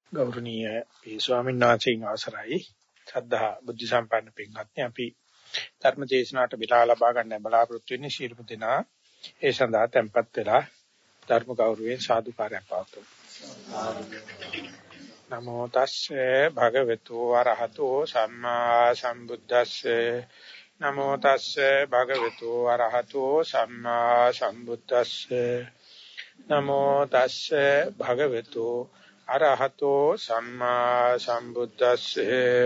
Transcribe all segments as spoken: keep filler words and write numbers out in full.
ගෞරවනීය ඒ ස්වාමීන් වහන්සේගේ අවසරයි සද්ධා බුද්ධ සම්පන්න පින්වත්නි අපි ධර්ම දේශනාවට බිලා ලබා ගන්න බලාපොරොත්තු වෙන්නේ ශීලප දෙනා ඒ සඳහා tempත් වෙලා ධර්ම ගෞරවයෙන් සාදුකාරයක් පවතුමු. නමෝ තස්සේ භගවතු වරහතෝ සම්මා සම්බුද්දස්සේ නමෝ තස්සේ භගවතු වරහතෝ සම්මා සම්බුද්දස්සේ නමෝ තස්සේ භගවතු අරහතෝ සම්මා සම්බුද්දස්සේ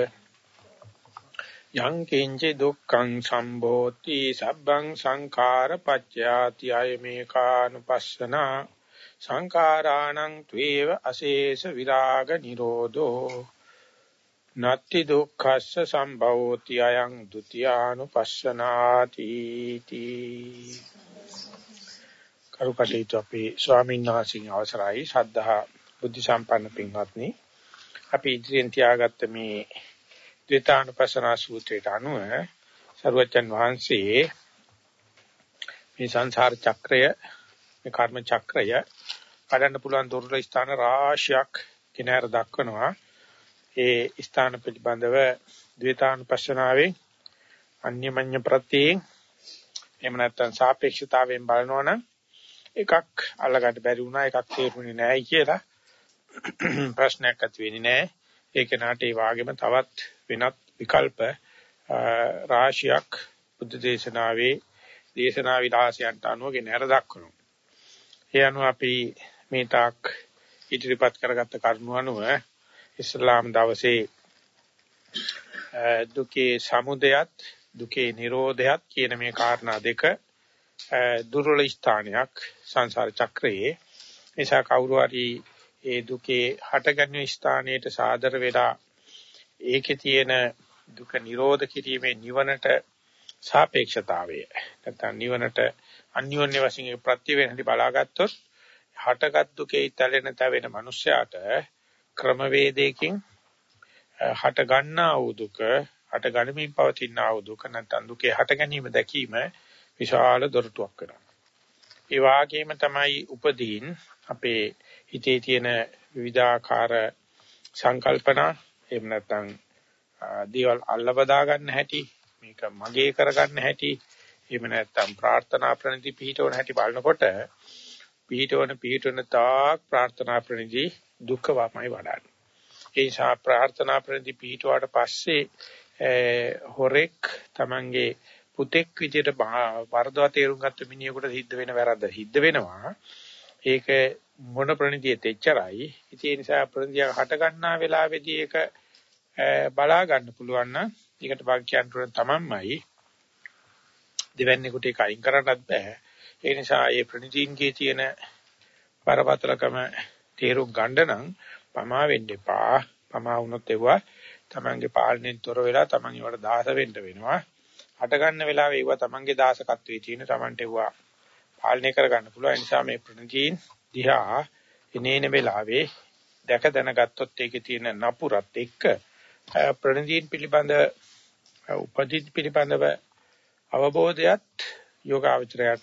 යං කිංචි දුක්ඛං සම්භෝති සබ්බං සංඛාර පච්චයාති අයමේකානුපස්සනා සංඛාරාණං ත්වේව අශේෂ විරාග නිරෝධෝ නත්ති දුක්ඛස්ස සම්භවෝති අයං ဒ ුතියානුපස්සනාති තී කරුකටේතු අපේ ස්වාමීන් වහන්සේගේ අවසරයි ශ්‍රද්ධා බුද්ධ සම්පන්න පින්වත්නි අපි ඉදිරියෙන් තියාගත්ත මේ ද්වේතානුපස්සනා සූත්‍රයට අනුව සර්වජන් වහන්සේ මේ සංසාර චක්‍රය මේ කර්ම චක්‍රය කඩන්න පුළුවන් දුර්වල ස්ථාන රාශියක් කිනාර දක්වනවා ඒ ස්ථාන පිළිබඳව ද්වේතානුපස්සනාවේ අන්‍යමඤ්ඤ ප්‍රත්‍යයෙන් එහෙම නැත්නම් සාපේක්ෂතාවයෙන් බලනවනම් එකක් අල්ලගන්න බැරි වුණා එකක් තේරුනේ නැහැ කියලා ප්‍රශ්නයක් ඇති වෙන්නේ නැහැ. ඒක නාට ඒ වාගේම තවත් වෙනත් විකල්ප රාශියක් බුද්ධ දේශනාවේ දේශනා විලාසයන්ට අනුව ගෙනහැර දක්වනවා. ඒ අනුව අපි මේ තාක් ඉදිරිපත් කරගත්ත කරුණු අනුව ඉස්ලාම් දවසේ දුකේ සමුදයත් දුකේ නිරෝධයත් කියන මේ කාරණා දෙක දුර්වල ස්ථානයක් සංසාර චක්‍රයේ නිසා කවුරු හරි ඒ දුකේ හටගන්න ස්ථානයට සාදර වෙලා ඒකේ තියෙන දුක නිරෝධ කිරීමේ නිවනට සාපේක්ෂතාවය නැත්නම් නිවනට අන්‍යෝන්‍ය වශයෙන් ප්‍රත්‍ය වෙනදි බලාගත්තොත් හටගත් දුකේ තැලෙන තැවෙන මනුස්සයාට ක්‍රමවේදයකින් හට ගන්නා වූ දුක හට ගනිමින් පවතිනා වූ දුක නැත්නම් දුකේ හට ගැනීම දැකීම විශාල දොරටුවක් වෙනවා. ඒ වාගේම තමයි උපදීන් අපේ හිතේ තියෙන විවිධාකාර සංකල්පනා එහෙම නැත්නම් දේවල් අල්ලබදා ගන්න හැටි මේක මගේ කරගන්න හැටි එහෙම නැත්නම් ප්‍රාර්ථනා ප්‍රණිති පිහිටවන හැටි බලනකොට පිහිටවන පිහිටවන තාක් ප්‍රාර්ථනා ප්‍රණිති දුක්ඛ වමයි වඩන්නේ. ඒ නිසා ප්‍රාර්ථනා ප්‍රණිති පිහිටුවාට පස්සේ හොරෙක් Tamange පුතෙක් විදියට වරදවා තේරුම් ගත්ත මිනිහෙකුට සිද්ධ වෙන වැරද්ද සිද්ධ වෙනවා. ඒක මොන ප්‍රණිතියෙත් එච්චරයි. ඒ නිසා ප්‍රණිතිය හට ගන්නා වෙලාවේදී ඒක බලා ගන්න පුළුවන් නම් ඒකට වාක්‍යයන්ට තමන්මයි දෙවන්නේකට ඒක අයින් කරන්නත් බෑ. ඒ නිසා මේ ප්‍රණිතින්ගේ තියෙන පරපතලකම තේරුම් ගන්න නම් පමා වෙන්න එපා. පමා වුණොත් ඒවා තමන්ගේ පාලනයෙන් තොර වෙලා තමන් ඒවට දාස වෙන්න වෙනවා. හට ගන්න වෙලාවේ ඒවා තමන්ගේ දාසකත්වයේ තියෙන තමන්ට ඒවා පාලනය කර ගන්න පුළුවන්. ඒ නිසා මේ ප්‍රණිතින් දිහා එනේන වෙලාවේ දැක දැනගත්තොත් ඒකේ තියෙන නපුරත් එක්ක ප්‍රණිතින් පිළිබඳ උපදිත පිළිබඳව අවබෝධයත් යෝගාවචරයට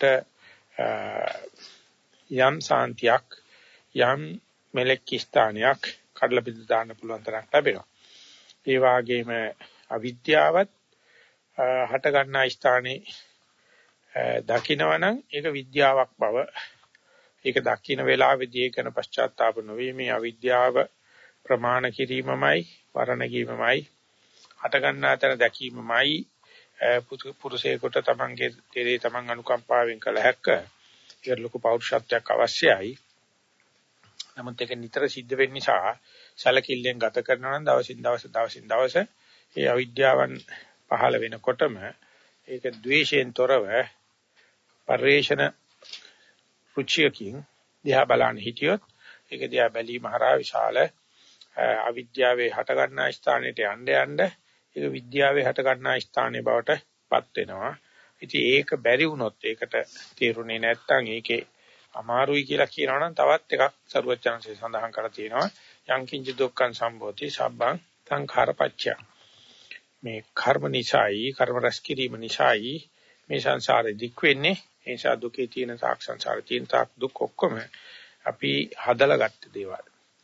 යම් සාන්තියක් යම් මෙලෙක් ස්ථානයක් කඩලා බිඳ දාන්න පුළුවන් තරක් ලැබෙනවා. ඒ වගේම අවිද්‍යාවත් හට ගන්නා ස්ථානේ දකින්නවනම් ඒක විද්‍යාවක් බව ඒක දකින්න වෙලාවේදී ඒකන පශ්චාත්තාප නොවේ මේ අවිද්‍යාව ප්‍රමාණ කිරීමමයි වරණ කිරීමමයි හට ගන්නා තැන දැකීමමයි පුරුෂයෙකුට තමන්ගේ තේරේ තමන් අනුකම්පාවෙන් කළ හැක්ක. ඒක ලොකු පෞරුෂත්වයක් අවශ්‍යයි. නමුත් ඒක නිතර සිද්ධ වෙන්න නිසා සැලකිල්ලෙන් ගත කරනවා නම් දවසින් දවස දවසින් දවස ඒ අවිද්‍යාවන් පහළ වෙනකොටම ඒක ද්වේෂයෙන් තොරව පරිේශන රුචියකින් දිහා බලන්න හිටියොත් ඒක දිහා බැලීම හරහා විශාල අවිද්‍යාවේ හට ගන්නා ස්ථානෙට යන්න යන්න ඒක විද්‍යාවේ හට ගන්නා ස්ථානයේ බවට පත් වෙනවා. ඉතින් ඒක බැරි වුණොත් ඒකට තේරුනේ නැත්නම් ඒකේ අමාරුයි කියලා කියනවා නම් තවත් එකක් සරුවචනන්සේ සඳහන් කරලා තියෙනවා යං කිංච දුක්ඛං සම්භෝති සබ්බං සංඛාර පච්චය. මේ කර්ම නිසායි කර්ම රැස් කිරීම නිසායි මේ සංසාරෙ දික් වෙන්නේ. ඒ නිසා දුකේ තියෙන සාක් සංසාරේ තියෙන තාක් දුක් ඔක්කොම අපි හදලා ගත්ත දේවල්.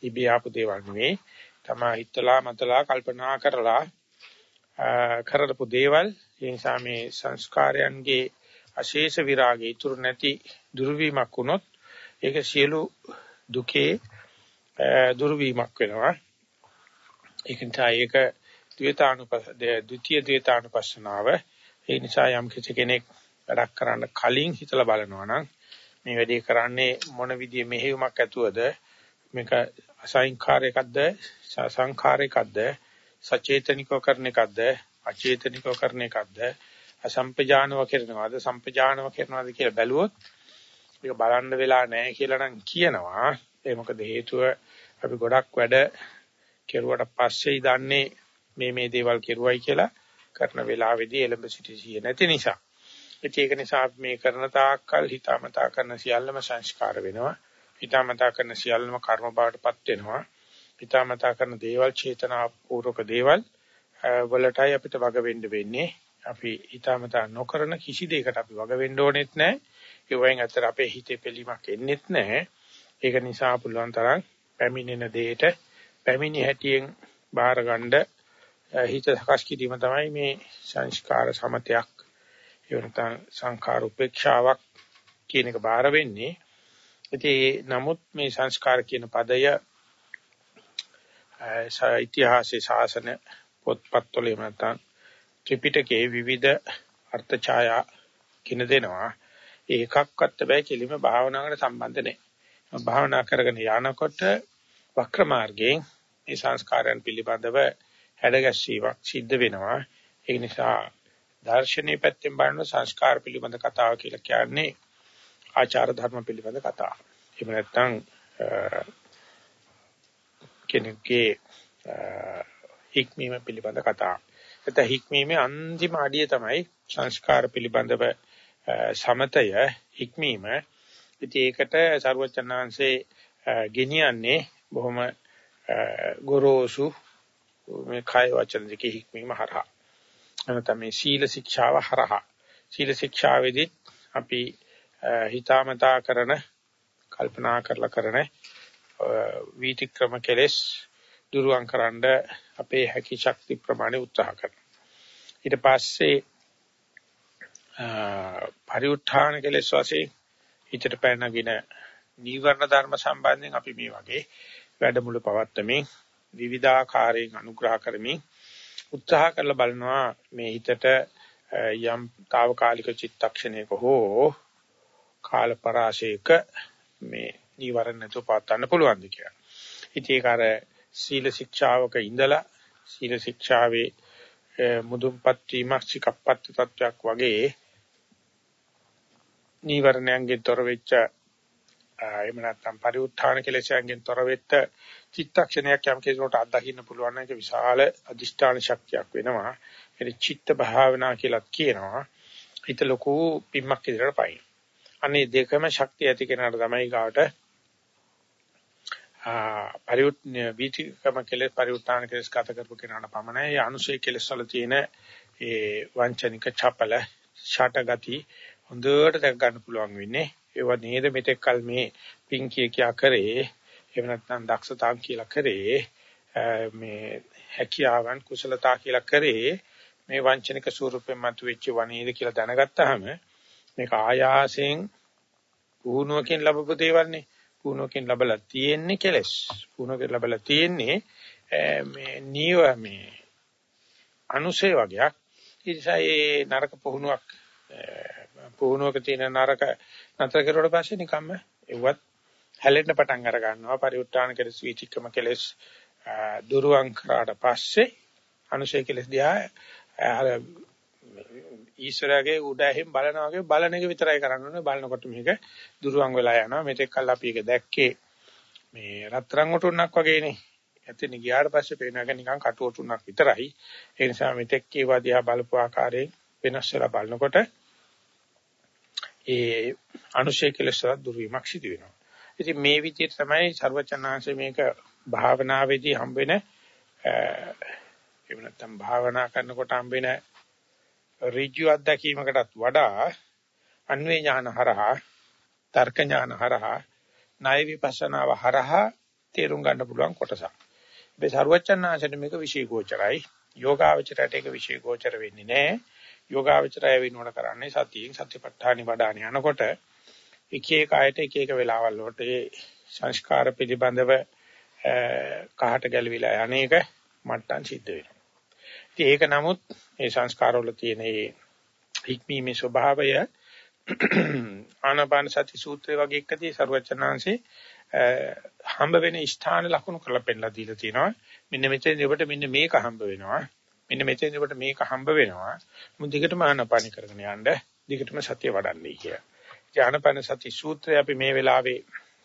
ඉබේ ආපු දේවල් නෙවෙයි. තමා හිතලා මතලා කල්පනා කරලා කරපු දේවල්. ඒ නිසා මේ සංස්කාරයන්ගේ අශේෂ විරාගය ඉතුරු නැති දුර්විමක් වුණොත් ඒක සියලු දුකේ දුර්විමක් වෙනවා. ඒක නිසා ඒක ද්වේතානුපස්ස ද්විතීය ද්වේතානුපස්සනාව. ඒ නිසා යම් කෙනෙක් වැඩක් කරන්න කලින් හිතලා බලනවා නම් මේ වැඩේ කරන්නේ මොන විදිහේ මෙහෙයුමක් ඇතුවද මේක අසංඛාරයකද සංඛාරයකද සචේතනිකව කරන එකද අචේතනිකව කරන එකද අසම්පජානව කරනවද සම්පජානව කරනවද කියලා බැලුවොත් ඒක බලන්න වෙලා නැහැ කියලා නම් කියනවා. ඒ මොකද හේතුව අපි ගොඩක් වැඩ කෙරුවට පස්සේ දන්නේ මේ මේ දේවල් කෙරුවයි කියලා කරන වෙලාවේදී එළඹ සිටී නැති නිසා. ඒක නිසා අපි මේ කරන තාක්කල් හිතාමතා කරන සියල්ලම සංස්කාර වෙනවා. හිතාමතා කරන සියල්ලම කර්ම බවටපත් වෙනවා. හිතාමතා කරන දේවල් චේතනාපූර්වක දේවල් වලටයි අපිට වග වෙන්න වෙන්නේ. අපි හිතාමතා නොකරන කිසි දෙයකට අපි වග වෙන්න ඕනෙත් නැහැ. ඒ වයින් අතර අපේ හිතේ පිළීමක් එන්නෙත් නැහැ. ඒක නිසා පුළුවන් තරම් පැමිණෙන දෙයට පැමිණි හැටියෙන් බාර ගන්න හිත සකස් කිරීම තමයි මේ සංස්කාර සමතයක් ඒ වෙනතන සංඛාර උපේක්ෂාවක් කියන එක බාර වෙන්නේ. ඉතින් නමුත් මේ සංස්කාර කියන පදය ඉතිහාසයේ ශාසන පොත්පත්වල නැත්නම් ත්‍රිපිටකයේ විවිධ අර්ථ ඡායා කින දෙනවා. ඒකක්වත් බෑ කෙලිම භාවනාවකට සම්බන්ධ නැහැ. භාවනා කරගෙන යනකොට වක්‍ර මාර්ගයෙන් මේ සංස්කාරයන් පිළිබඳව හැඩගැස්වීමක් සිද්ධ වෙනවා. ඒ නිසා දාර්ශනික පැත්තෙන් බලන සංස්කාර පිළිබඳ කතාව කියලා කියන්නේ ආචාර ධර්ම පිළිබඳ කතාව. එහෙම නැත්නම් කෙනෙක්ගේ හික්මීම පිළිබඳ කතාව. ඒත් හික්මීමේ අන්තිම අඩිය තමයි සංස්කාර පිළිබඳව සමතය හික්මීම. ඉතින් ඒකට සර්වචනාංශේ ගෙනියන්නේ බොහොම ගොරෝසු මේ කය වචන දෙකේ හික්මීම හරහා. එනතම මේ සීල ශික්ෂාව හරහා. සීල ශික්ෂාවේදී අපි හිතාමතා කරන කල්පනා කරලා කරන වීතික්‍රම කෙලෙස් දුරුවන් කරන්න අපේ හැකි ශක්ති ප්‍රමාණය උත්සාහ කරනවා. ඊට පස්සේ පරිඋත්ථාන කෙලෙස් වශයෙන් හිතට පැනනගෙන නීවරණ ධර්ම සම්බන්ධයෙන් අපි මේ වගේ වැඩමුළු පවත්වමින් විවිධාකාරයෙන් අනුග්‍රහ කරමින් උත්සාහ කරලා බලනවා මේ හිතට යම් తాවකාලික චිත්තක්ෂණයක හෝ කාලපරාශයක මේ නීවරණ නැතුව පවත්වන්න පුළුවන්ද කියලා. ඉතින් ඒක අර සීල ශික්ෂාවක ඉඳලා සීල ශික්ෂාවේ මුදුන්පත් වීමක් සිකප්පත් තත්වයක් වගේ නීවරණයන්ගෙන් තොර වෙච්ච එහෙම නැත්නම් පරිඋත්ථාන කෙලෙසයන්ගෙන් තොර වෙච්ච චිත්තක්ෂණයක් යම් කෙනෙකුට අත්දකින්න පුළුවන් නම් ඒක විශාල අදිෂ්ඨාන ශක්තියක් වෙනවා. ඒක චිත්ත භාවනා කියලා කියනවා. හිත ලොකු පිම්මක් ඉදිරියට පයින්. අනේ දෙකම ශක්තිය ඇති කෙනාට තමයි ගාවට පරිඋත් වීතිකම කෙලෙස් පරිඋත්ථාන කෙලෙස් ගත කරපු කෙනාට පමණයි ඒ අනුසය කෙලෙස් වල තියෙන ඒ වංචනික චපල ෂට ගති හොඳට දැක ගන්න පුළුවන් වෙන්නේ. ඒවා නේද මෙතෙක් කල මේ පිංකිය කියා කරේ එහෙම නැත්නම් දක්ෂතාන් කියලා කරේ මේ හැකියාවන් කුසලතා කියලා කරේ මේ වංචනික ස්වරූපයෙන් මතුවෙච්ච වනේද කියලා දැනගත්තාම මේක ආයාසයෙන් පුහුණුවකින් ලැබපු දේවල්නේ. පුහුණුවකින් ලැබලා තියෙන්නේ කෙලස්. පුහුණුවකින් ලැබලා තියෙන්නේ මේ නීව මේ අනුසය වගේක්. ඒ නිසා මේ නරක පුහුණුවක් පුහුණුවක තියෙන නරක නතර කරුවට පස්සේ නිකම්ම එව්වත් හැලෙන්න පටන් අර ගන්නවා. පරිඋත්ථාන කෙලස් වීතික්‍රම කෙලස් දුරුවන් කරාට පස්සේ අනුශය කෙලස් දිහා අර ඊශ්වරයාගේ උඩ ඇහිම් බලනවා වගේ බලන එක විතරයි කරන්න ඕනේ. බලනකොට මේක දුරුවන් වෙලා යනවා. මෙතෙක් කල් අපි ඒක දැක්කේ මේ රත්තරන් ඔටුන්නක් වගේනේ. එතන ගියාට පස්සේ පේනක නිකන් කටු ඔටුන්නක් විතරයි. ඒ නිසා මෙතෙක් ඒවා දිහා බලපු ආකාරයෙන් වෙනස් වෙලා බලනකොට ඒ අනුශය කෙලස් වල දුර්විමක් සිදු වෙනවා. ඉතින් මේ විදිහට තමයි සර්වචනාංශ මේක භාවනාවේදී හම්බ වෙන එහෙම නැත්නම් භාවනා කරනකොට හම්බ වෙන ඍජු අත්දැකීමකටත් වඩා අන්වේ ඥාන හරහා තර්ක ඥාන හරහා ණය විපස්සනාව හරහා තේරුම් ගන්න පුළුවන් කොටසක්. මේ සරුවචනාංශයට මේක විශේෂෝචරයි. යෝගාවචරයට ඒක විශේෂෝචර වෙන්නේ නැහැ. යෝගාවචරය වෙනවන කරන්නේ සතියෙන් සතිපට්ඨානි වඩාන යනකොට එක එක ආයත එක එක වෙලාවල් වලට ඒ සංස්කාර පිළිබඳව කහට ගැලවිලා යන්නේක මට්ටම් සිද්ධ වෙනවා. ඉතින් ඒක නමුත් මේ සංස්කාරවල තියෙන මේ හික්මීමේ ස්වභාවය ආනාපාන සති සූත්‍රය වගේ එකදී සරුවචනාංශේ හම්බ වෙන ස්ථාන ලකුණු කරලා පෙන්නලා දීලා තියෙනවා. මෙන්න මෙතෙන් ඔබට මෙන්න මේක හම්බ වෙනවා. මෙන්න මෙතෙන් ඔබට මේක හම්බ වෙනවා. මුන් දිගටම ආනාපාන කරගෙන යන්න, දිගටම සතිය වඩන්නයි කියලා. ආනාපාන සති සූත්‍රය අපි මේ වෙලාවේ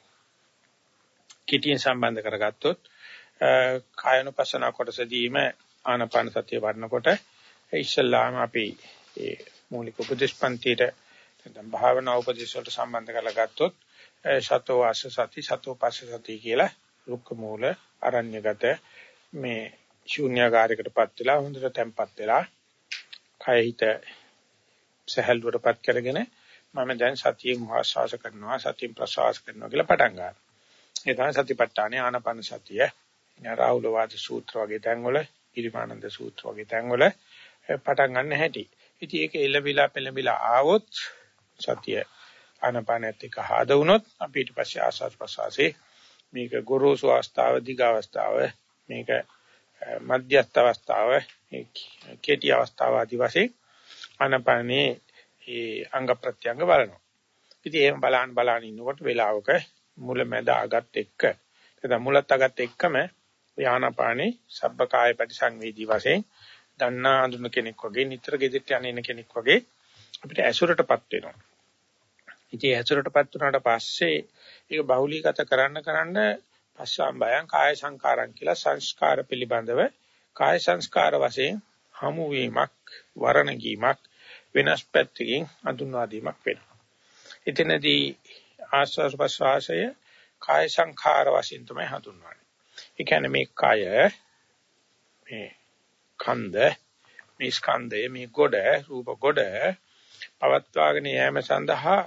කිටියෙන් සම්බන්ධ කරගත්තොත් කායනුපස්සන කොටසදීම ආනාපාන සතිය වඩනකොට ඉස්සල්ලාම අපි මේ මූලික උපදේශ පන්තියට නැත්නම් භාවනා උපදේශ වලට සම්බන්ධ කරලා ගත්තොත් සතෝ වාස සති සතෝ පස්ස සති කියලා රුක්ක මූල අරණ්‍යගත මේ ශූන්‍යකාරයකටපත් වෙලා හොඳට තැම්පත් වෙලා කය හිත සහැල්ලුවටපත් කරගෙන මම දැන් සතියෙන් ආස්වාස කරනවා සතියෙන් ප්‍රසවාස කරනවා කියලා පටන් ගන්නවා. ඒ තමයි සතිපට්ඨානේ ආනාපාන සතිය. රාහුල වාද සූත්‍ර වගේ තැන්වල, ඉරිමානන්ද සූත්‍ර වගේ තැන්වල පටන් ගන්න හැටි. ඉතින් ඒක එළවිලා පෙළඹිලා ආවොත් සතිය ආනාපානෙත් එක්ක හාද වුණොත් අපි ඊට පස්සේ ආස්වාද ප්‍රසවාසයේ මේක ගොරෝසු අවස්ථාව, දිග අවස්ථාව, මේක මධ්‍යස්ථ අවස්ථාව, කෙටි අවස්ථාව ආදී වශයෙන් ආනාපානේ ඒ අංග ප්‍රත්‍යංග බලනවා. ඉතින් එහෙම බලන බලන ඉන්නකොට වේලාවක මුල මැද අගත් එක්ක නැත්නම් මුලත් අගත් එක්කම ආනාපානේ සබ්බකාය පරිසංවේදී වශයෙන් දන්නා අඳුන කෙනෙක් වගේ නිතර ගෙදෙට්ට යන කෙනෙක් වගේ අපිට ඇසුරටපත් වෙනවා. ඉතින් ඇසුරටපත් වුණාට පස්සේ ඒක බහුලීගත කරන්න කරන්න පස්සම්බයං කාය සංකාරං කියලා සංස්කාර පිළිබඳව කාය සංස්කාර වශයෙන් හමු වීමක්, වර්ණ ගීමක්, වෙනස් පැත්තකින් අඳුන්වා දීමක් වෙනවා. එතනදී ආස්වාද ප්‍රසවාසය කාය සංඛාර වශයෙන් තමයි හඳුන්වන්නේ. ඒ කියන්නේ මේ කය, මේ කන්ද, මේ ස්කන්ධය, මේ ගොඩ, රූප ගොඩ පවත්වාගෙන යෑම සඳහා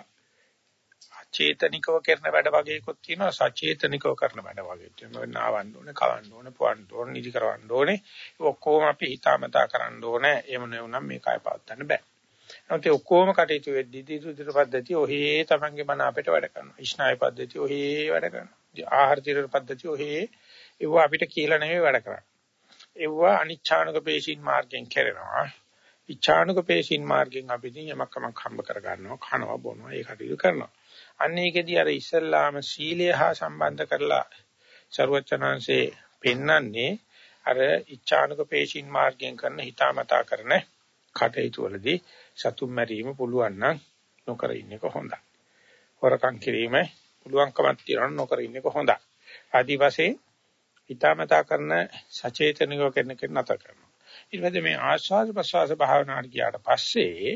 චේතනිකව කරන වැඩ වගේකුත් තියෙනවා, සචේතනිකව කරන වැඩ වගේ තියෙනවා. නාවන්න ඕනේ, කවන්න ඕනේ, පුවන්න ඕනේ, නිදි කරවන්න ඕනේ. ඒ ඔක්කොම අපි හිතාමතා කරන්න ඕනේ. එහෙම නෙවුනම් මේ කය පවත්වන්න බෑ. නැත්නම් ඒ ඔක්කොම කටයුතු වෙද්දී දිදුදිර පද්ධතිය ඔහේ තමන්ගේ මන අපිට වැඩ කරනවා. ඉෂ්ණාය පද්ධතිය ඔහේ වැඩ කරනවා. ආහාර ජීවන පද්ධතිය ඔහේ ඒව අපිට කියලා නෙවෙයි වැඩ කරන්නේ. ඒව අනිච්ඡානුක පේශීන් මාර්ගයෙන් කරනවා. ඉච්ඡානුක පේශීන් මාර්ගයෙන් අපි දින් යමක් කමක් හම්බ කර ගන්නවා, කනවා, බොනවා, ඒ කටයුතු කරනවා. අන්න ඒකෙදී අර ඉස්සල්ලාම සීලය හා සම්බන්ධ කරලා ਸਰවචනංශේ පෙන්වන්නේ අර ඉච්ඡානුක පේශීන් මාර්ගයෙන් කරන හිතාමතා කරන කටයුතු වලදී සතුම් මැරීම පුළුවන් නම් නොකර ඉන්න එක හොඳයි. හොරකම් කිරීම පුළුවන්කමක් තියනවා නොකර ඉන්න එක හොඳයි. ආදි වශයෙන් හිතාමතා කරන සචේතනිකව කරන කෙනා නැත කරනවා. ඊට පස්සේ මේ ආස්වාද ප්‍රසවාස භාවනාවට ගියාට පස්සේ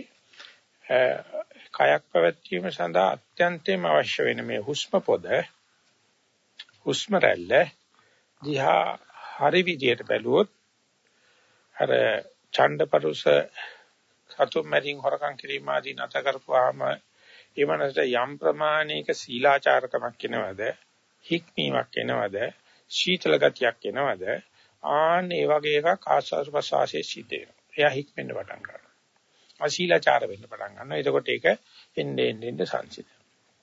කයක් පැවැත්වීම සඳහා අත්‍යන්තයෙන්ම අවශ්‍ය වෙන මේ හුස්ම පොද හුස්ම රැල්ල දිහා හරි විදියට බැලුවොත් අර ඡණ්ඩපරුස සතුම් මැරින් හොරකම් කිරීම ආදී නැත කරපුවාම ඒ මනසට යම් ප්‍රමාණයක සීලාචාරකමක් එනවද, හික්මීමක් එනවද, සීතල ගතියක් එනවද, ආන් ඒ වගේ එකක් ආස්වාද ප්‍රසවාසයේ සිද්ධ වෙනවා. එයා හික්මෙන්න පටන් ගන්නවා. අශීලාචාර වෙන්න පටන් ගන්නවා. එතකොට ඒක එන්නේ එන්නේ සංසිඳනවා.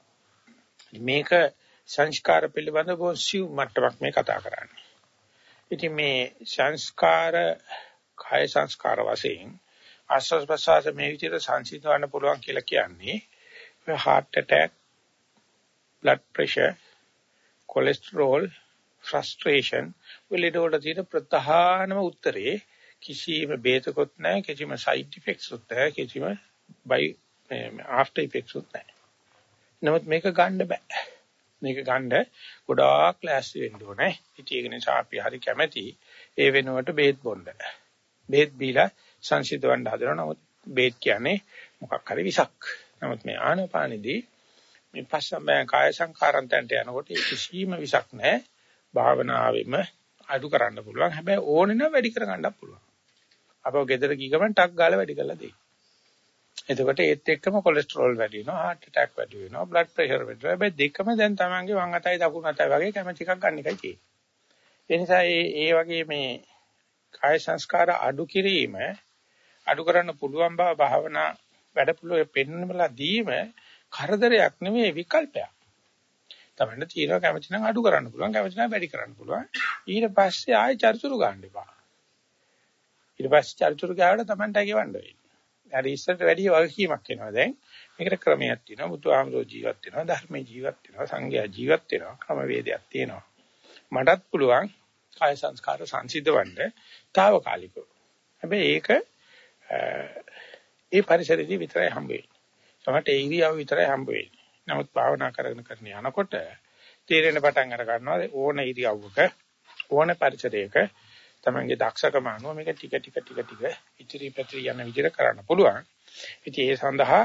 මේක සංස්කාර පිළිබඳව සිව් මට්ටමක් මේ කතා කරන්නේ. ඉතින් මේ සංස්කාර කාය සංස්කාර වශයෙන් ආස්වාද ප්‍රසවාස මේ විදිහට සංසිඳවන්න පුළුවන් කියලා කියන්නේ heart attack, blood pressure, cholesterol, frustration වලට තියෙන ප්‍රධානම උත්තරේ කිසිම බේතකොත් නැහැ, කිසිම side effects උත් නැහැ, කිසිම by after effects උත් නැහැ. නමුත් මේක ගන්න බෑ. මේක ගන්න ගොඩාක් ලෑස්ති වෙන්න ඕනේ. ඉතින් ඒක නිසා අපි හරි කැමැති ඒ වෙනුවට බේත් බොන්න. බේත් බීලා සංසිඳවන්න හදනවා. නමුත් බේත් කියන්නේ මොකක් හරි විසක්. නමුත් මේ ආනපානෙදී මේ පස්සම්බය කාය සංකාරන්තන්ට යනකොට කිසිම විසක් නැහැ. භාවනාවෙම අඩු කරන්න පුළුවන්. හැබැයි ඕනේ නම් වැඩි කර ගන්නත් පුළුවන්. අපව ගෙදර ගිහ ගමන් ටක් ගාලා වැඩි කරලා දෙයි. එතකොට ඒත් එක්කම කොලෙස්ටරෝල් වැඩි වෙනවා, heart attack වැඩි වෙනවා, blood pressure වැඩි වෙනවා. හැබැයි දෙකම දැන් තමන්ගේ වම් අතයි දකුණු අතයි වගේ කැමැති එකක් ගන්න එකයි තියෙන්නේ. ඒ නිසා මේ ඒ වගේ මේ කාය සංස්කාර අඩු කිරීම අඩු කරන්න පුළුවන් බව භාවනා වැඩපිළිවෙල පෙන්වන්නලා දීම කරදරයක් නෙමෙයි විකල්පයක්. තමන්න තීරව කැමති නම් අඩු කරන්න පුළුවන්, කැමති නම් වැඩි කරන්න පුළුවන්. ඊට පස්සේ ආයෙ චරිචුරු ගන්න එපා. ඊට පස්සේ චරිචුරු ගාවට තමන්ට ගෙවන්න වෙයි. හරි ඉස්සරට වැඩි වගකීමක් එනවා දැන්. මේකට ක්‍රමයක් තියෙනවා. බුදුහාමුදුරුවෝ ජීවත් වෙනවා, ධර්මයේ ජීවත් වෙනවා, සංඝයා ජීවත් වෙනවා, ක්‍රමවේදයක් තියෙනවා. මටත් පුළුවන් කාය සංස්කාර සංසිද්ධවන්න తాවකාලිකව. හැබැයි ඒක ඒ පරිසරයේදී විතරයි හම්බ වෙන්නේ. සමහරට ඒ ඉරියව් විතරයි හම්බ වෙන්නේ. නමුත් භාවනා කරගෙන කරන යනකොට තීරණ පටන් අර ගන්නවා ඕන ඉරියව්වක ඕන පරිසරයක තමන්ගේ දක්ෂකම අනුව මේක ටික ටික ටික ටික ඉතිරි පැතිරි යන විදිහට කරන්න පුළුවන්. ඉතින් ඒ සඳහා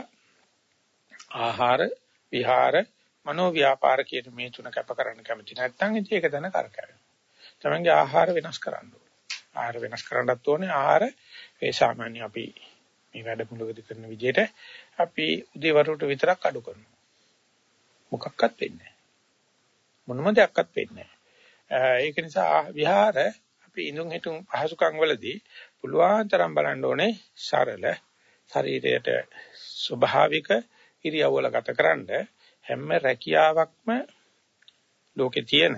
ආහාර, විහාර, මනෝ ව්‍යාපාර කියන මේ තුන කැප කරන්න කැමති නැත්නම් ඉතින් ඒක දන කරකැවෙනවා. තමන්ගේ ආහාර වෙනස් කරන්න ඕනේ. ආහාර වෙනස් කරන්නත් ඕනේ. ආහාර ඒ සාමාන්‍ය අපි මේ වැඩ මුලකදී කරන විදිහට අපි උදේවරුට විතරක් අඩු කරනවා. මොකක්වත් වෙන්නේ නැහැ. මොනම දෙයක්වත් වෙන්නේ නැහැ. ඒක නිසා විහාර අපි ඉඳුන් හිටුන් පහසුකම් වලදී පුළුවන් තරම් බලන්න ඕනේ සරල ශරීරයට ස්වභාවික ඉරියව්වල ගතකරනද හැම රැකියාවක්ම ලෝකේ තියෙන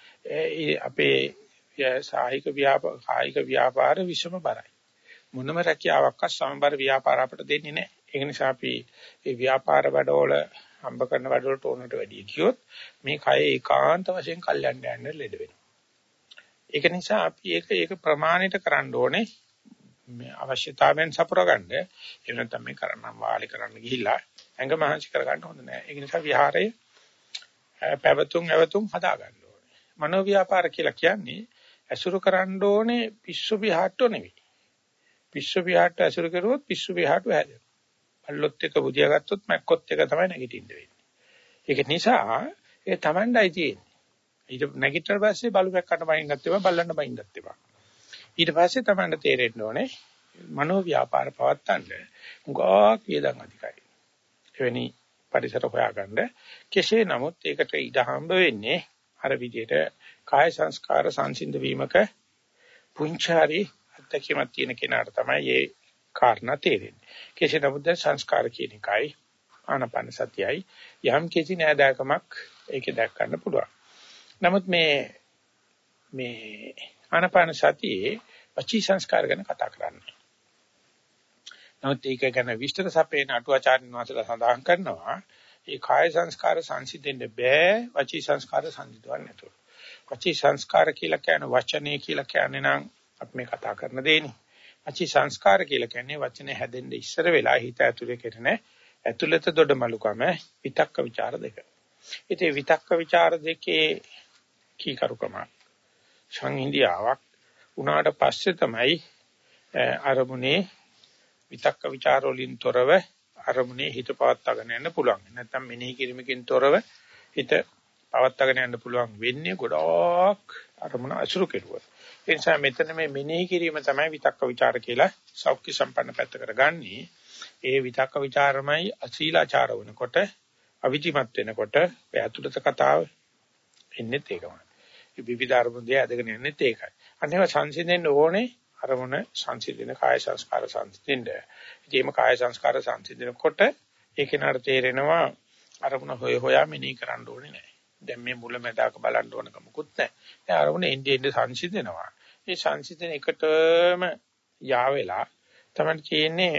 අපේ සාහික ව්‍යාපාර කායික ව්‍යාපාර විසම බරයි. මොනම රැකියාවක්වත් සමබර ව්‍යාපාර අපිට දෙන්නේ නැහැ. ඒ නිසා අපි මේ ව්‍යාපාර වැඩවල හම්බ කරන වැඩවලට ඕනට වැඩි කියොත් මේ කය ඒකාන්ත වශයෙන් කල්යන්න යන්න ලෙඩ වෙනවා. ඒක නිසා අපි ඒක ඒක ප්‍රමාණිත කරන්න ඕනේ මේ අවශ්‍යතාවයෙන් සපුරගන්න. ඒ නැත්නම් මේ කරන්නම් වාලි කරන්න ගිහිල්ලා ඇඟ මහන්සි කරගන්න හොඳ නැහැ. ඒ නිසා විහාරයේ පැවතුම් ඇවතුම් හදා ගන්න ඕනේ. මනෝ ව්‍යාපාර කියලා කියන්නේ ඇසුරු කරන්න ඕනේ පිස්සු විහාරට නෙවෙයි. පිස්සු විහාරට ඇසුරු කරුවොත් පිස්සු විහාරට හැදෙනවා. අල්ලොත් එක බුදියා ගත්තොත් මැක්කොත් එක තමයි නැගිටින්න වෙන්නේ. ඒක නිසා ඒ Tamandai තියෙන්නේ. ඊට නැගිටින පස්සේ බලු පැක්කට බයින්නත් ඒවා බල්ලන්න බයින්නත් ඒවා. ඊට පස්සේ Tamanda තේරෙන්න ඕනේ මනෝ ව්‍යාපාර පවත්තන්න උගාක් වේදන් අධිකයි. එවැනි පරිසර හොයාගන්න කෙසේ නමුත් ඒකට ඉඩ හම්බ වෙන්නේ අර විදිහට කාය සංස්කාර සංසිඳ වීමක පුංචාරි අත්දැකීමක් තියෙන කෙනාට තමයි මේ කාරණා තේරෙන්නේ. කෙසේ නමුත් සංස්කාර කියන එකයි ආනපන සතියයි යම් කිසි නෑදෑකමක් ඒකේ දැක් ගන්න පුළුවන්. නමුත් මේ මේ ආනපන සතියේ වචී සංස්කාර ගැන කතා කරන්නේ. නමුත් ඒක ගැන විස්තර සපේන අටුවාචාර්යන් වහන්සේලා සඳහන් කරනවා ඒ කාය සංස්කාර සංසිඳෙන්න බෑ වචී සංස්කාර සංසිඳවන්න නැතුව. වචී සංස්කාර කියලා කියන වචනේ කියලා කියන්නේ නම් අපි මේ කතා කරන දෙන්නේ. වචී සංස්කාර කියලා කියන්නේ වචනේ හැදෙන්න ඉස්සර වෙලා හිත ඇතුලේ කරන ඇතුළත දොඩමලුකම විතක්ක ਵਿਚාර දෙක. ඉතින් විතක්ක ਵਿਚාර දෙකේ කීකරුකම සංහිඳියාවක් උනාට පස්සේ තමයි අරමුණේ විතක්ක ਵਿਚාර වලින් තොරව අරමුණේ හිත පවත්වාගෙන යන්න පුළුවන්. නැත්නම් මෙනෙහි කිරීමකින් තොරව හිත පවත්වාගෙන යන්න පුළුවන් වෙන්නේ ගොඩාක් අරමුණ අසුරු කෙරුවා. ඒ නිසා මෙතන මේ මෙනෙහි කිරීම තමයි විතක්ක ਵਿਚාර කියලා සෞඛ්‍ය සම්පන්න පැත්තකට ගන්නෙ. ඒ විතක්ක ਵਿਚාරමයි අශීලාචාර වෙනකොට අවිචිමත් වෙනකොට ඇතුළත කතාව එන්නේ ඒකමයි. මේ විවිධ අරමුණ දෙය අදගෙන යන්නේ ඒකයි. අන්නේව සංසිඳෙන්න ඕනේ අරමුණ සංසිඳෙන කාය සංස්කාර සංසිඳෙන්න. ඉතින් මේ කාය සංස්කාර සංසිඳනකොට ඒක නතර තේරෙනවා අරමුණ හොය හොයා මෙනෙහි කරන්න ඕනේ නැහැ. දැන් මේ මුල මැදක බලන්න ඕන කමකුත් නැහැ. ඒ අරමුණ එන්නේ එන්නේ සංසිඳෙනවා. මේ සංසිඳන එකටම යාවෙලා තමයි කියන්නේ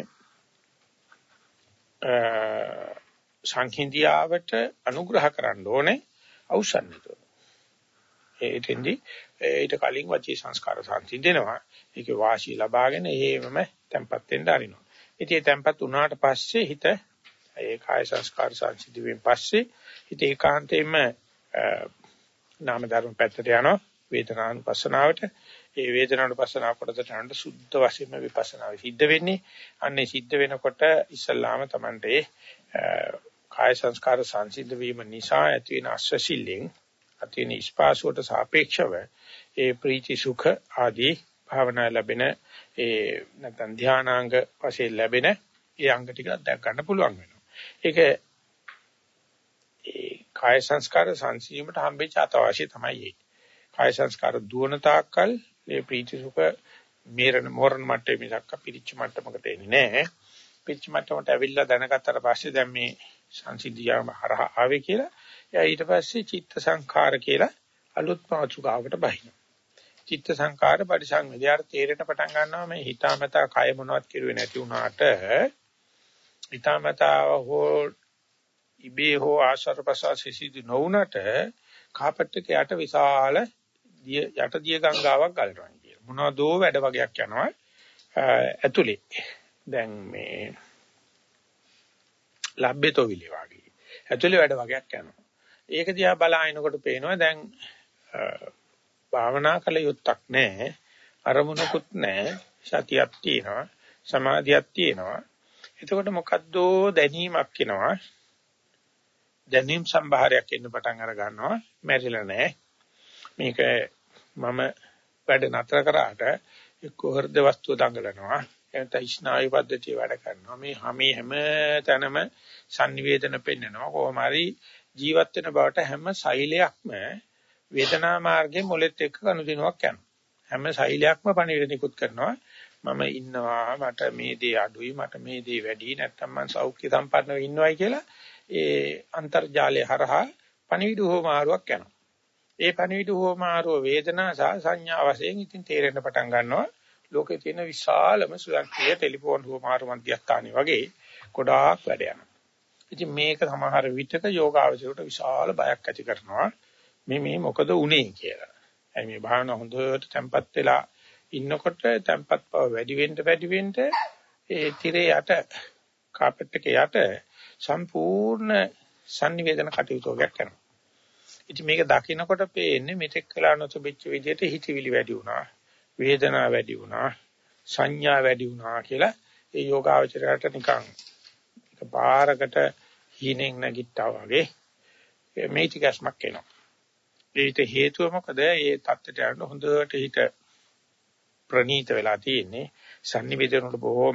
සංහිඳියාවට අනුග්‍රහ කරන්න ඕනේ අවශ්‍යන්නතෝ. ඒටෙන්දි ඊට කලින් වචී සංස්කාර සංසිඳෙනවා. ඒකේ වාසිය ලබාගෙන එහෙමම tempat වෙන්න ආරිනවා. ඉතින් ඒ tempat උනාට පස්සේ හිත ඒ කාය සංස්කාර සංසිඳුවෙන් පස්සේ හිත ඒකාන්තයෙන්ම නාම ධර්ම පැත්තට යනවා වේදනානුපස්සනාවට. ඒ වේදනානුපස්සනාව කොටසට යනකොට සුද්ධ වශයෙන්ම විපස්සනාව සිද්ධ වෙන්නේ. අන්නේ සිද්ධ වෙනකොට ඉස්සල්ලාම Tamante කාය සංස්කාර සංසිද්ධ වීම නිසා ඇති වෙන අස්වැසිල්ලෙන් ඇති වෙන ස්පාසුවට සාපේක්ෂව ඒ ප්‍රීති සුඛ ආදී භාවනා ලැබෙන ඒ නැත්නම් ධානාංග වශයෙන් ලැබෙන ඒ අංග ටික දැක් ගන්න පුළුවන් වෙනවා. ඒක ඒ කාය සංස්කාර සංසිීමට හම්බෙච්ච අතවාසිය තමයි ඒක. කාය සංස්කාර දුවන තාක්කල් මේ ප්‍රීති සුඛ මේරණ මෝරණ මට්ටමේ මිසක් පිරිච්ච මට්ටමකට එන්නේ නැහැ. පිරිච්ච මට්ටමට ඇවිල්ලා දැනගත්තට පස්සේ දැන් මේ සංසිද්ධියම හරහා ආවේ කියලා එයා ඊට පස්සේ චිත්ත සංඛාර කියලා අලුත් මාතෘකාවකට බහිනවා. චිත්ත සංඛාර පරිසංවේදයට තේරෙන පටන් ගන්නවා මේ හිතාමතා කය මොනවත් කිරුවේ නැති වුණාට හිතාමතා හෝ ඉබේ හෝ ආශ්වාස ප්‍රශ්වාස සිසිදු නොවුනට කාපට් එක යට විශාල යට දිය ගංගාවක් ගලනවා කියන මොනවදෝ වැඩ වගේක් යනවා ඇතුලේ. දැන් මේ ලැබෙතොවිලි වගේ ඇතුලේ වැඩ වගේක් යනවා. ඒක දිහා බලාගෙනකොට පේනවා දැන් භාවනා කළ යුත්තක් නැහැ, අරමුණකුත් නැහැ, සතියක් තියෙනවා, සමාධියක් තියෙනවා. එතකොට මොකද්ද දැනීමක් එනවා, දැනීම් සම්භාරයක් එන්න පටන් අර ගන්නවා. මැරිලා නැහැ මේක. මම වැඩ නතර කරාට එක්ක හෘද වස්තුව දඟලනවා, එතන ස්නායු පද්ධතිය වැඩ කරනවා. මේ හැමේ හැම තැනම සංනිවේදන පෙන්නනවා. කොහොම හරි ජීවත් වෙන බවට හැම සෛලයක්ම වේදනා මාර්ගයේ මොලෙත් එක්ක කනුදිනුවක් යනවා. හැම සෛලයක්ම පණිවිඩ නිකුත් කරනවා. මම ඉන්නවා, මට මේ දේ අඩුයි, මට මේ දේ වැඩි, නැත්තම් මම සෞඛ්‍ය සම්පන්නව ඉන්නවයි කියලා ඒ අන්තර්ජාලය හරහා පණිවිඩ හෝමාරුවක් යනවා. ඒ පණිවිඩ හෝමාරුව වේදනා සහ සංඥා වශයෙන් ඉතින් තේරෙන්න පටන් ගන්නවා. ලෝකේ තියෙන විශාලම සුවන්ක්‍රීය ටෙලිෆෝන් හෝමාරු මධ්‍යස්ථානයේ වගේ ගොඩාක් වැඩ යනවා. ඉතින් මේක සමහර විටක යෝගාවචරයට විශාල බයක් ඇති කරනවා. මේ මේ මොකද උනේ කියලා. එයි මේ භාවනා හොඳට tempat වෙලා ඉන්නකොට tempat බව වැඩි වෙන්න වැඩි වෙන්න ඒ tire යට කාපට් එක යට සම්පූර්ණ සංනිවේදන කටයුතු වගේක් කරනවා. ඉතින් මේක දකිනකොට පේන්නේ මෙතෙක් කළා නොතිබෙච්ච විදිහට හිතවිලි වැඩි වුණා, වේදනාව වැඩි වුණා, සංඥා වැඩි වුණා කියලා ඒ යෝගාවචරයට නිකන් එකපාරකට හීනෙන් නැගිට්ටා වගේ මේ ටිකස්මක් එනවා. ඒකට හේතුව මොකද? ඒ தත්තට යන හොඳට හිත ප්‍රනීත වෙලා තියෙන්නේ. සංනිවේදන වල බොහොම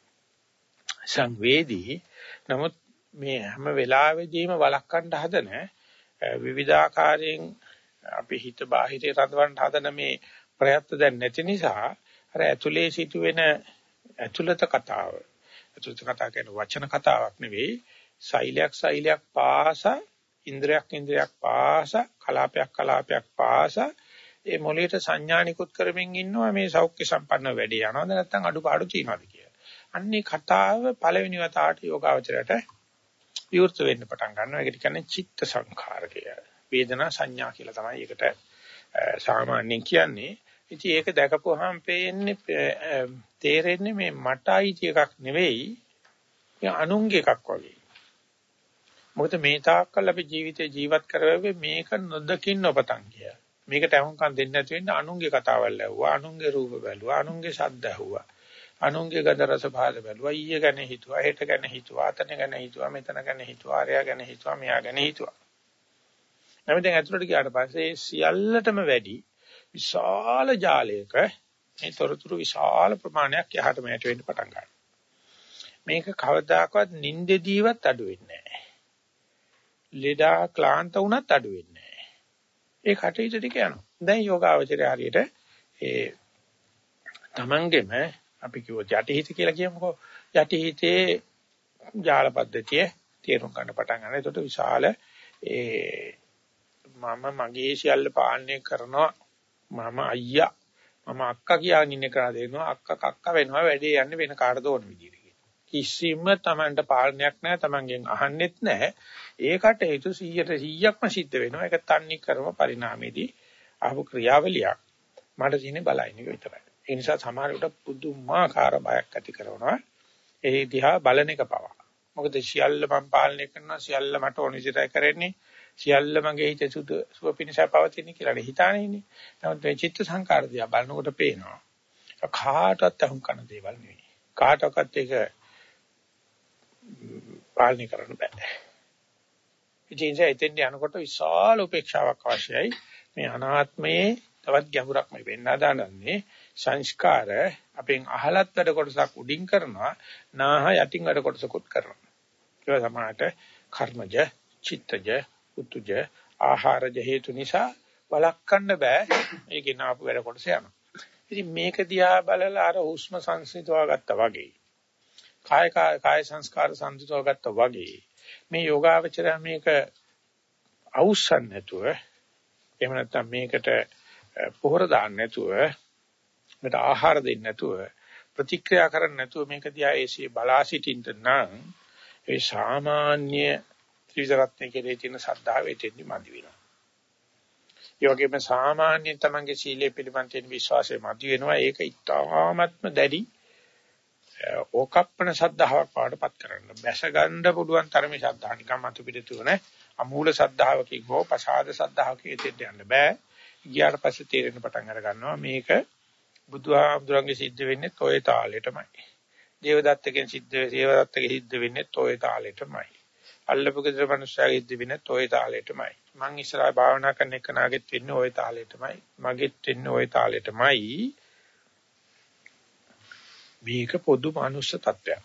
සංවේදී. නමුත් මේ හැම වෙලාවෙදීම වළක්වන්න හදන විවිධාකාරයෙන් අපි හිත බාහිරේ රඳවන්න හදන මේ ප්‍රයත්න දැන් නැති නිසා අර ඇතුලේ සිදුවෙන ඇතුළත කතාව. ඇතුළත කතාව කියන වචන කතාවක් නෙවෙයි. සෛලයක් සෛලයක් පාස, ඉන්ද්‍රයක් ඉන්ද්‍රයක් පාස, කලාපයක් කලාපයක් පාස ඒ මොළයට සංඥානිකුත් කරමින් ඉන්නවා මේ සෞඛ්‍ය සම්පන්න වැඩේ යනවද නැත්නම් අඩුපාඩු තියනවද කියලා. අන්නේ කතාව පළවෙනි වතාවට යෝගාවචරයට විවෘත වෙන්න පටන් ගන්නවා. ඒකට කියන්නේ චිත්ත සංඛාර කියලා. වේදනා සංඥා කියලා තමයි ඒකට සාමාන්‍යයෙන් කියන්නේ. ඉතින් ඒක දැකපුවාම පේන්නේ තේරෙන්නේ මේ මට අයිති එකක් නෙවෙයි, මේ අනුන්ගේ එකක් වගේ. මොකද මේ තාක්කල් අපි ජීවිතේ ජීවත් කරවෙන්නේ මේක නොදකින් නොපතන් කියලා. මේකට අහුම්කම් දෙන්නේ නැති වෙන්න අනුන්ගේ කතාවල් ඇහුවා, අනුන්ගේ රූප බැලුවා, අනුන්ගේ ශබ්ද ඇහුවා, අනුන්ගේ ගන්ධ රස පහස බැලුවා, ඊය ගැන හිතුවා, හෙට ගැන හිතුවා, අතන ගැන හිතුවා, මෙතන ගැන හිතුවා, ආරයා ගැන හිතුවා, මෙයා ගැන හිතුවා. නැමෙන් දැන් ඇතුළට ගියාට පස්සේ සියල්ලටම වැඩි විශාල ජාලයක මේ තොරතුරු විශාල ප්‍රමාණයක් යහට මෙයට වෙන්න පටන් ගන්නවා. මේක කවදාකවත් නිින්දෙදීවත් අඩු වෙන්නේ නැහැ. ලෙඩා ක්ලාන්ත වුණත් අඩු වෙන්නේ නැහැ. ඒ කටයුතු ටික යනවා. දැන් යෝගාවචරය හරියට ඒ තමන්ගෙම අපි කිව්වොත් යටිහිත කියලා කියමුකෝ. යටිහිතේ ජාල පද්ධතිය තේරුම් ගන්න පටන් ගන්න. ඒකට විශාල ඒ මම මගේ සියල්ල පාලනය කරනවා. මම අයියා මම අක්කා කියන ඉන්නේ කරා දෙනවා. අක්කා කක්කා වෙනවා. වැඩේ යන්නේ වෙන කාටද ඕන විදියට. කිසිම Tamanට පාලනයක් නැහැ. Tamanගෙන් අහන්නෙත් නැහැ. ඒකට හේතු සීයට සීයක්ම සිද්ධ වෙනවා. ඒක තන්නේ කරම පරිණාමයේදී ආපු ක්‍රියාවලියක්. මට තියෙන්නේ බලයින් එක විතරයි. ඒ නිසා සමහරවිට පුදුමාකාර බයක් ඇති කරනවා. ඒ දිහා බලන එක පවා. මොකද සියල්ල මම පාලනය කරනවා. සියල්ල මට ඕන විදිහටයි කරන්නේ. සියල්ල මගේ හිතේ සුදු සුවපිනිසා පවතින කියලා හිතානේ ඉන්නේ. නමුත් මේ චිත්ත සංකාර දිහා බලනකොට පේනවා. කාටවත් අහුම් කරන දේවල් නෙවෙයි. කාටවත් ඒක පාලනය කරන්න බෑ. ඉතින් එතෙන් යනකොට විශාල උපේක්ෂාවක් අවශ්‍යයි. මේ අනාත්මයේ තවත් ගැඹුරක් මේ වෙන්න හදානන්නේ සංස්කාර අපෙන් අහලත් වැඩ කොටසක් උඩින් කරනවා නාහ යටින් වැඩ කොටසකුත් කරනවා. ඒක සමානට කර්මජ, චිත්තජ, උතුජ, ආහාරජ හේතු නිසා වළක්වන්න බෑ. ඒකේ නාපු වැඩ කොටස යනවා. ඉතින් මේක දිහා බලලා අර හුස්ම සංසිඳවා ගත්තා වගේ. කාය කාය සංස්කාර සංසිඳවා ගත්තා වගේ. මේ යෝගාවචරය මේක අවුස්සන් නැතුව එහෙම නැත්නම් මේකට පොහොර දාන්න නැතුව මේකට ආහාර දෙන්න නැතුව ප්‍රතික්‍රියා කරන්න නැතුව මේක දිහා ඒසිය බලා සිටින්න නම් ඒ සාමාන්‍ය ත්‍රිවිධ රත්නයේ කෙරේ තියෙන ශ්‍රද්ධාව එතෙන්දි මදි වෙනවා. ඒ වගේම සාමාන්‍ය තමන්ගේ සීලයේ පිළිබඳ තියෙන විශ්වාසය මදි වෙනවා. ඒක ඉතාමත්ම දැඩි ඕකප්පන ශ්‍රද්ධාවක් පාඩපත් කරන්න. බැස ගන්න පුළුවන් තරමේ ශ්‍රද්ධාව නිකම් අතු පිට තුන අමූල ශ්‍රද්ධාවකින් හෝ ප්‍රසාද ශ්‍රද්ධාවකින් එතෙන්ට යන්න බෑ. ගියාට පස්සේ තේරෙන පටන් අර ගන්නවා මේක බුදුහාමුදුරන්ගේ සිද්ධ වෙන්නේ toy තාලෙටමයි. දේවදත්තගෙන් සිද්ධ දේවදත්තගේ සිද්ධ වෙන්නේ toy තාලෙටමයි. අල්ලපු ගෙදර මිනිස්සුගේ සිද්ධ වෙන්නේ toy තාලෙටමයි. මං ඉස්සරහා භාවනා කරන එක නාගෙත් වෙන්නේ ওই තාලෙටමයි. මගෙත් වෙන්නේ ওই තාලෙටමයි. මේක පොදු මනුෂ්‍ය තත්ත්වයක්.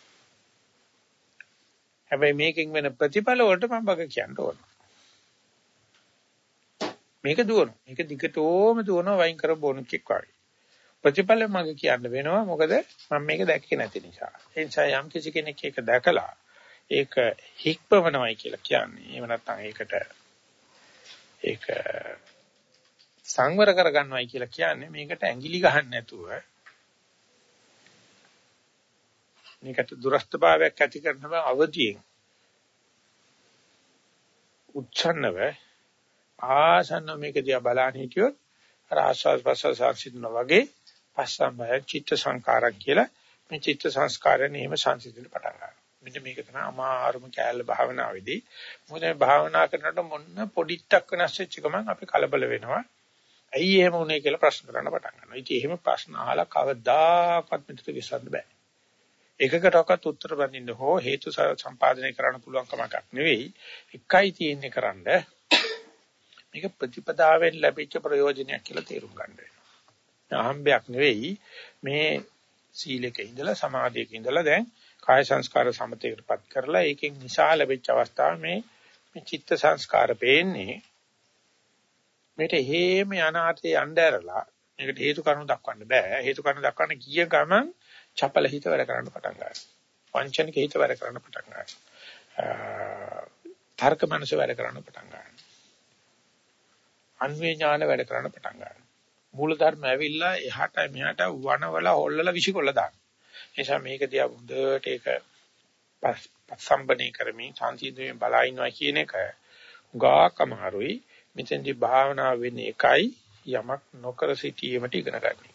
හැබැයි මේකෙන් වෙන ප්‍රතිඵල වලට මම බග කියන්න ඕන. මේක දුවනවා. මේක දිගටම දුවනවා වයින් කර බොනුක්ෙක් වගේ. ප්‍රතිඵල මම කියන්න වෙනවා. මොකද මම මේක දැක්කේ නැති නිසා. ඒ නිසා යම් කිසි කෙනෙක් ඒක දැකලා ඒක හික්පවනවයි කියලා කියන්නේ. එහෙම නැත්නම් ඒකට ඒක සංවර කරගන්නවයි කියලා කියන්නේ මේකට ඇඟිලි ගහන්න නැතුව මේකට දුරස්තභාවයක් ඇති කරනව අවදියෙන් උච්චන්නව ආසන්න මේක දිහා බලන්න හිටියොත් අර ආස්වාද ප්‍රසවාස සංසිඳන වගේ පස්සම්බය චිත්ත සංකාරක් කියලා මේ චිත්ත සංස්කාරයෙන් එහෙම සංසිඳෙන්න පටන් ගන්නවා. මෙන්න මේක තමයි අමාරුම කැලේ භාවනාවේදී. මොකද මේ භාවනා කරනකොට මොන්න පොඩිට්ටක් වෙනස් වෙච්ච ගමන් අපි කලබල වෙනවා. ඇයි එහෙම වුනේ කියලා ප්‍රශ්න කරන්න පටන් ගන්නවා. ඉතින් එහෙම ප්‍රශ්න අහලා කවදාකවත් මෙතන විසඳන්න බෑ. එකකටවත් උත්තර බඳින්න හෝ හේතු සම්පාදනය කරන්න පුළුවන් කමක් නෙවෙයි. එකයි තියෙන්නේ කරන්න. මේක ප්‍රතිපදාවෙන් ලැබිච්ච ප්‍රයෝජනයක් කියලා තේරුම් ගන්න වෙනවා. අහම්බයක් නෙවෙයි මේ සීලක ඉඳලා සමාධියක ඉඳලා දැන් කාය සංස්කාර සමතේකටපත් කරලා ඒකෙන් නිසා ලැබිච්ච අවස්ථාව මේ මේ චිත්ත සංස්කාර පේන්නේ මේට හේම අනාර්ථය යnderලා මේකට හේතු කාරණා දක්වන්න බෑ. හේතු කාරණා දක්වන්න ගිය ගමන් චපල හිත වැඩ කරන්න පටන් ගන්නවා. වංචනික හිත වැඩ කරන්න පටන් ගන්නවා. තර්ක මනස වැඩ කරන්න පටන් ගන්නවා. අන්වේ ඥාන වැඩ කරන්න පටන් ගන්නවා. මූල ධර්ම ඇවිල්ලා එහාට මෙහාට වනවල හොල්ලලා විසිකොල්ල දානවා. ඒ නිසා මේක දිහා හොඳට ඒක පස්සම්බනේ කරමින් සංසිඳුවෙන් බලා ඉන්නවා කියන එක උගාකමාරුයි. මෙතෙන්දී භාවනා වෙන්නේ එකයි යමක් නොකර සිටීමට ඉගෙන ගන්න.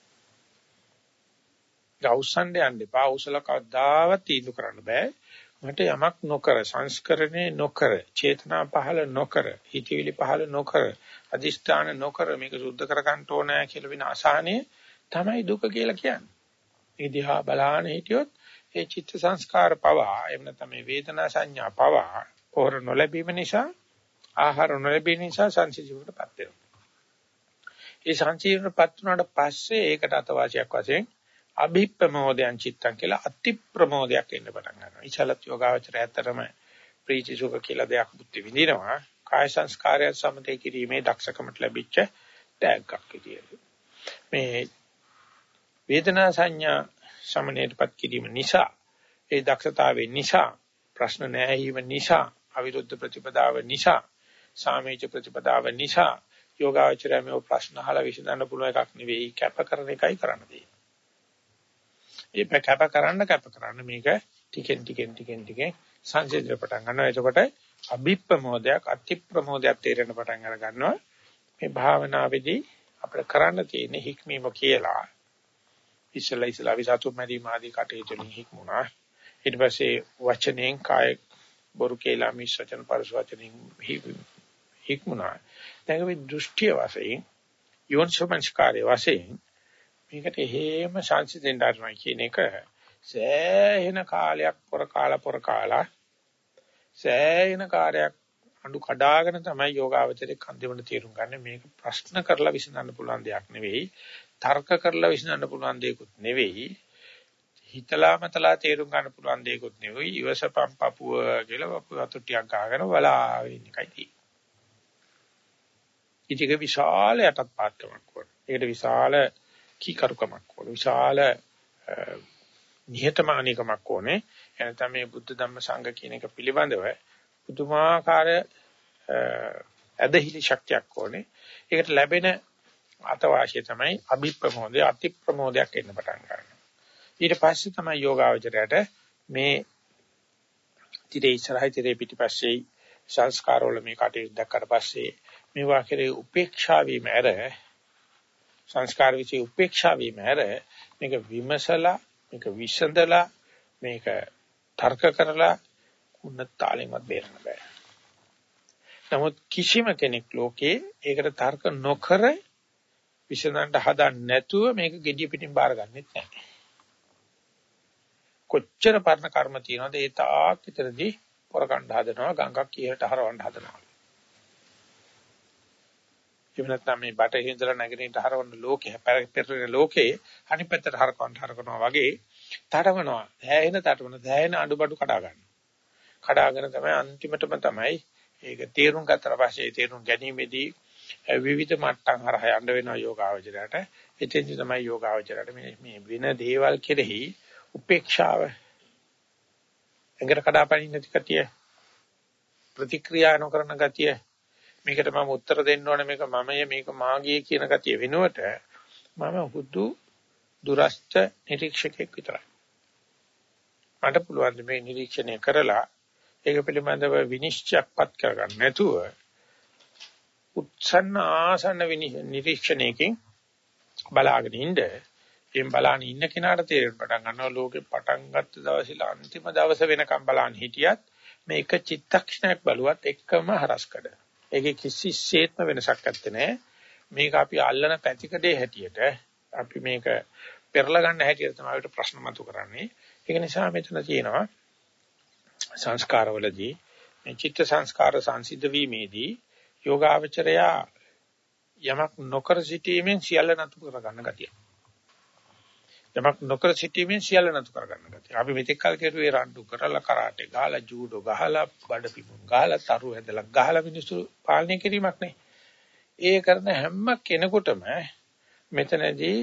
ගෞසන්න යන්න එපා. උසල කවදාවත් තීන්දුව කරන්න බෑ. මට යමක් නොකර සංස්කරණේ නොකර චේතනා පහළ නොකර හිතවිලි පහළ නොකර අදිෂ්ඨාන නොකර මේක සුද්ධ කර ගන්න ඕනෑ කියලා වෙන අසහනේ තමයි දුක කියලා කියන්නේ. ඒ දිහා බලාන හිටියොත් ඒ චිත්ත සංස්කාර පවා එහෙම නැත්නම් මේ වේදනා සංඥා පවා පොර නොලැබීම නිසා ආහාර නොලැබීම නිසා සංසිඳුවටපත් වෙනවා. ඒ සංසිඳුවටපත් වුණාට පස්සේ ඒකට අතවාසියක් වශයෙන් අභිප්‍රමෝදයන් චිත්තං කියලා අති ප්‍රමෝදයක් එන්න පටන් ගන්නවා. ඉචලත් යෝගාවචරය ඇතරම ප්‍රීති සුඛ කියලා දෙයක් බුද්ධ විඳිනවා. කාය සංස්කාරය සමතේ කිරීමේ දක්ෂකමට ලැබිච්ච ටැග්ගක් විදියට. මේ වේදනා සංඥා සමනයටපත් කිරීම නිසා ඒ දක්ෂතාවය නිසා ප්‍රශ්න නැහැීම නිසා අවිරුද්ධ ප්‍රතිපදාව නිසා සාමීච ප්‍රතිපදාව නිසා යෝගාවචරය මේ ප්‍රශ්න අහලා විසඳන්න පුළුවන් එකක් නෙවෙයි කැප කරන එකයි කරන්න තියෙන්නේ. මේ කැප කරන්න කැප කරන්න මේක ටිකෙන් ටිකෙන් ටිකෙන් ටිකෙන් සංසිඳන පටන් ගන්නවා. එතකොට අභිප්‍රමෝදයක් අතිප්‍රමෝදයක් තේරෙන පටන් අර ගන්නවා. මේ භාවනාවේදී අපිට කරන්න තියෙන්නේ හික්මීම කියලා. ඉස්සලා ඉස්සලා විසතු මැදි මාදී කටයුතු වලින් හික්මුණා. ඊට පස්සේ වචනෙන් කාය බොරු කියලා මිශ්‍රචන පරස වචනෙන් හික්මුණා. දැන් මේ දෘෂ්ටි වශයෙන් යෝනිසෝමනස්කාරය වශයෙන් මේකට හේම සංසිඳෙන්න ආරම්භ කියන එක සෑහෙන කාලයක් පොර කාලා පොර කාලා සෑහෙන කාර්යයක් අඬු කඩාගෙන තමයි යෝගාවචරයේ කන්දෙවන තීරුම් ගන්න. මේක ප්‍රශ්න කරලා විසඳන්න පුළුවන් දෙයක් නෙවෙයි. තර්ක කරලා විසඳන්න පුළුවන් දෙයක්වත් නෙවෙයි. හිතලා මතලා තීරුම් ගන්න පුළුවන් දෙයක්වත් නෙවෙයි. ඉවසපම් පපුව කියලා පපුව අතු ටිකක් ගහගෙන බලාගෙන ඉන්න එකයි තියෙන්නේ. ඉතින් ඒක විශාල යටත් පාත්කමක් වුණා. ඒකට විශාල කීකරුකමක් වුණා. විශාල නිහතමානීකමක් ඕනේ. එනතම මේ බුද්ධ ධම්ම සංඝ කියන එක පිළිබඳව පුදුමාකාර ඇදහිලි ශක්තියක් ඕනේ. ඒකට ලැබෙන අතවාසිය තමයි අභිප්‍රමෝදය, අතිප්‍රමෝදයක් එන්න පටන් ගන්නවා. ඊට පස්සේ තමයි යෝගාවචරයට මේ tire ඉස්සරහයි tire පිටිපස්සේ සංස්කාර වල මේ කටයුතු දැක්කට පස්සේ මේ වාක්‍යයේ උපේක්ෂා වීම ඇර සංස්කාර විචේ උපේක්ෂා වීම ඇර මේක විමසලා මේක විසඳලා මේක තර්ක කරලා උන්නත තාලෙමත් බේරන්න බෑ. නමුත් කිසිම කෙනෙක් ලෝකේ ඒකට තර්ක නොකර විසඳන්න හදන්නේ නැතුව මේක gediya pitin බාරගන්නෙත් නැහැ. කොච්චර පරණ කර්ම තියනවද ඒ තාක් විතරදී පොරකණ්ඩ හදනවා ගඟක් ඉහළට හරවන්න හදනවා. එහෙම නැත්නම් මේ බටහිර ඉඳලා නැගෙනහිරට හරවන්න ලෝකේ පෙරේන ලෝකේ අනිත් පැත්තට හරවන්න හරවනවා වගේ තඩවනවා. හැයෙන තඩවන හැයෙන අඩුබඩු කඩා ගන්නවා. කඩාගෙන තමයි අන්තිමටම තමයි ඒක තීරුම් ගත්තට පස්සේ තීරුම් ගැනීමේදී විවිධ මට්ටම් හරහා යන්න වෙනවා යෝගාවචරයට. එතෙන්දි තමයි යෝගාවචරයට මේ මේ වෙන දේවල් කෙරෙහි උපේක්ෂාව එංගර කඩාපනින්න තිකතිය ප්‍රතික්‍රියා නොකරන ගතිය මේකට මම උත්තර දෙන්න ඕනේ මේක මමයේ මේක මාගේ කියන ගතිය වෙනුවට මම හුදු දුරස්ත නිරීක්ෂකෙක් විතරයි. මට පුළුවන් මේ නිරීක්ෂණය කරලා ඒක පිළිබඳව විනිශ්චයක්පත් කරගන්න නැතුව උත්සන්න ආසන්න නිරීක්ෂණයකින් බලාගෙන ඉන්න එම් බලන්න ඉන්න කෙනාට තේරෙන්න පටන් ගන්නවා ලෝකේ පටන් ගත්ත දවසේ අන්තිම දවස වෙනකම් බලන්න හිටියත් මේක චිත්තක්ෂණයක් බලුවත් එක්කම හරස්කඩ. ඒකේ කිසිසේත්ම වෙනසක් නැත්තේ නෑ. මේක අපි අල්ලන පැතිකඩේ හැටියට අපි මේක පෙරලා ගන්න හැටියට තමයි අපිට ප්‍රශ්න මතු කරන්නේ. ඒක නිසා මෙතන තියෙනවා සංස්කාරවලදී මේ චිත්ත සංස්කාර සංසිද්ධ වීමේදී යෝගාවචරයා යමක් නොකර සිටීමෙන් සියල්ල නතු කර ගන්න ගතිය. යමක් නොකර සිටීමෙන් සියල්ල නතු කර ගන්න ගතිය. අපි මෙතෙක් කල් කෙරුවේ රණ්ඩු කරලා කරාටේ ගහලා ජූඩෝ ගහලා බඩ පිපුම් ගහලා තරු ඇදලා ගහලා මිනිස්සු පාලනය කිරීමක් නේ. ඒ කරන හැම කෙනෙකුටම මෙතනදී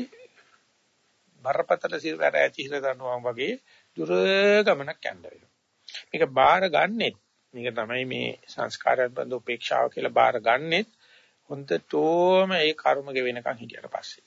බරපතල සිරවැර ඇති හිර ගන්නවා වගේ දුර ගමනක් යන්න වෙනවා. මේක බාර ගන්නෙත් මේක තමයි මේ සංස්කාරයන් බඳ උපේක්ෂාව කියලා බාර ගන්නෙත් හොඳටම ඒ කර්ම ගෙවෙනකන් හිටියට පස්සේ.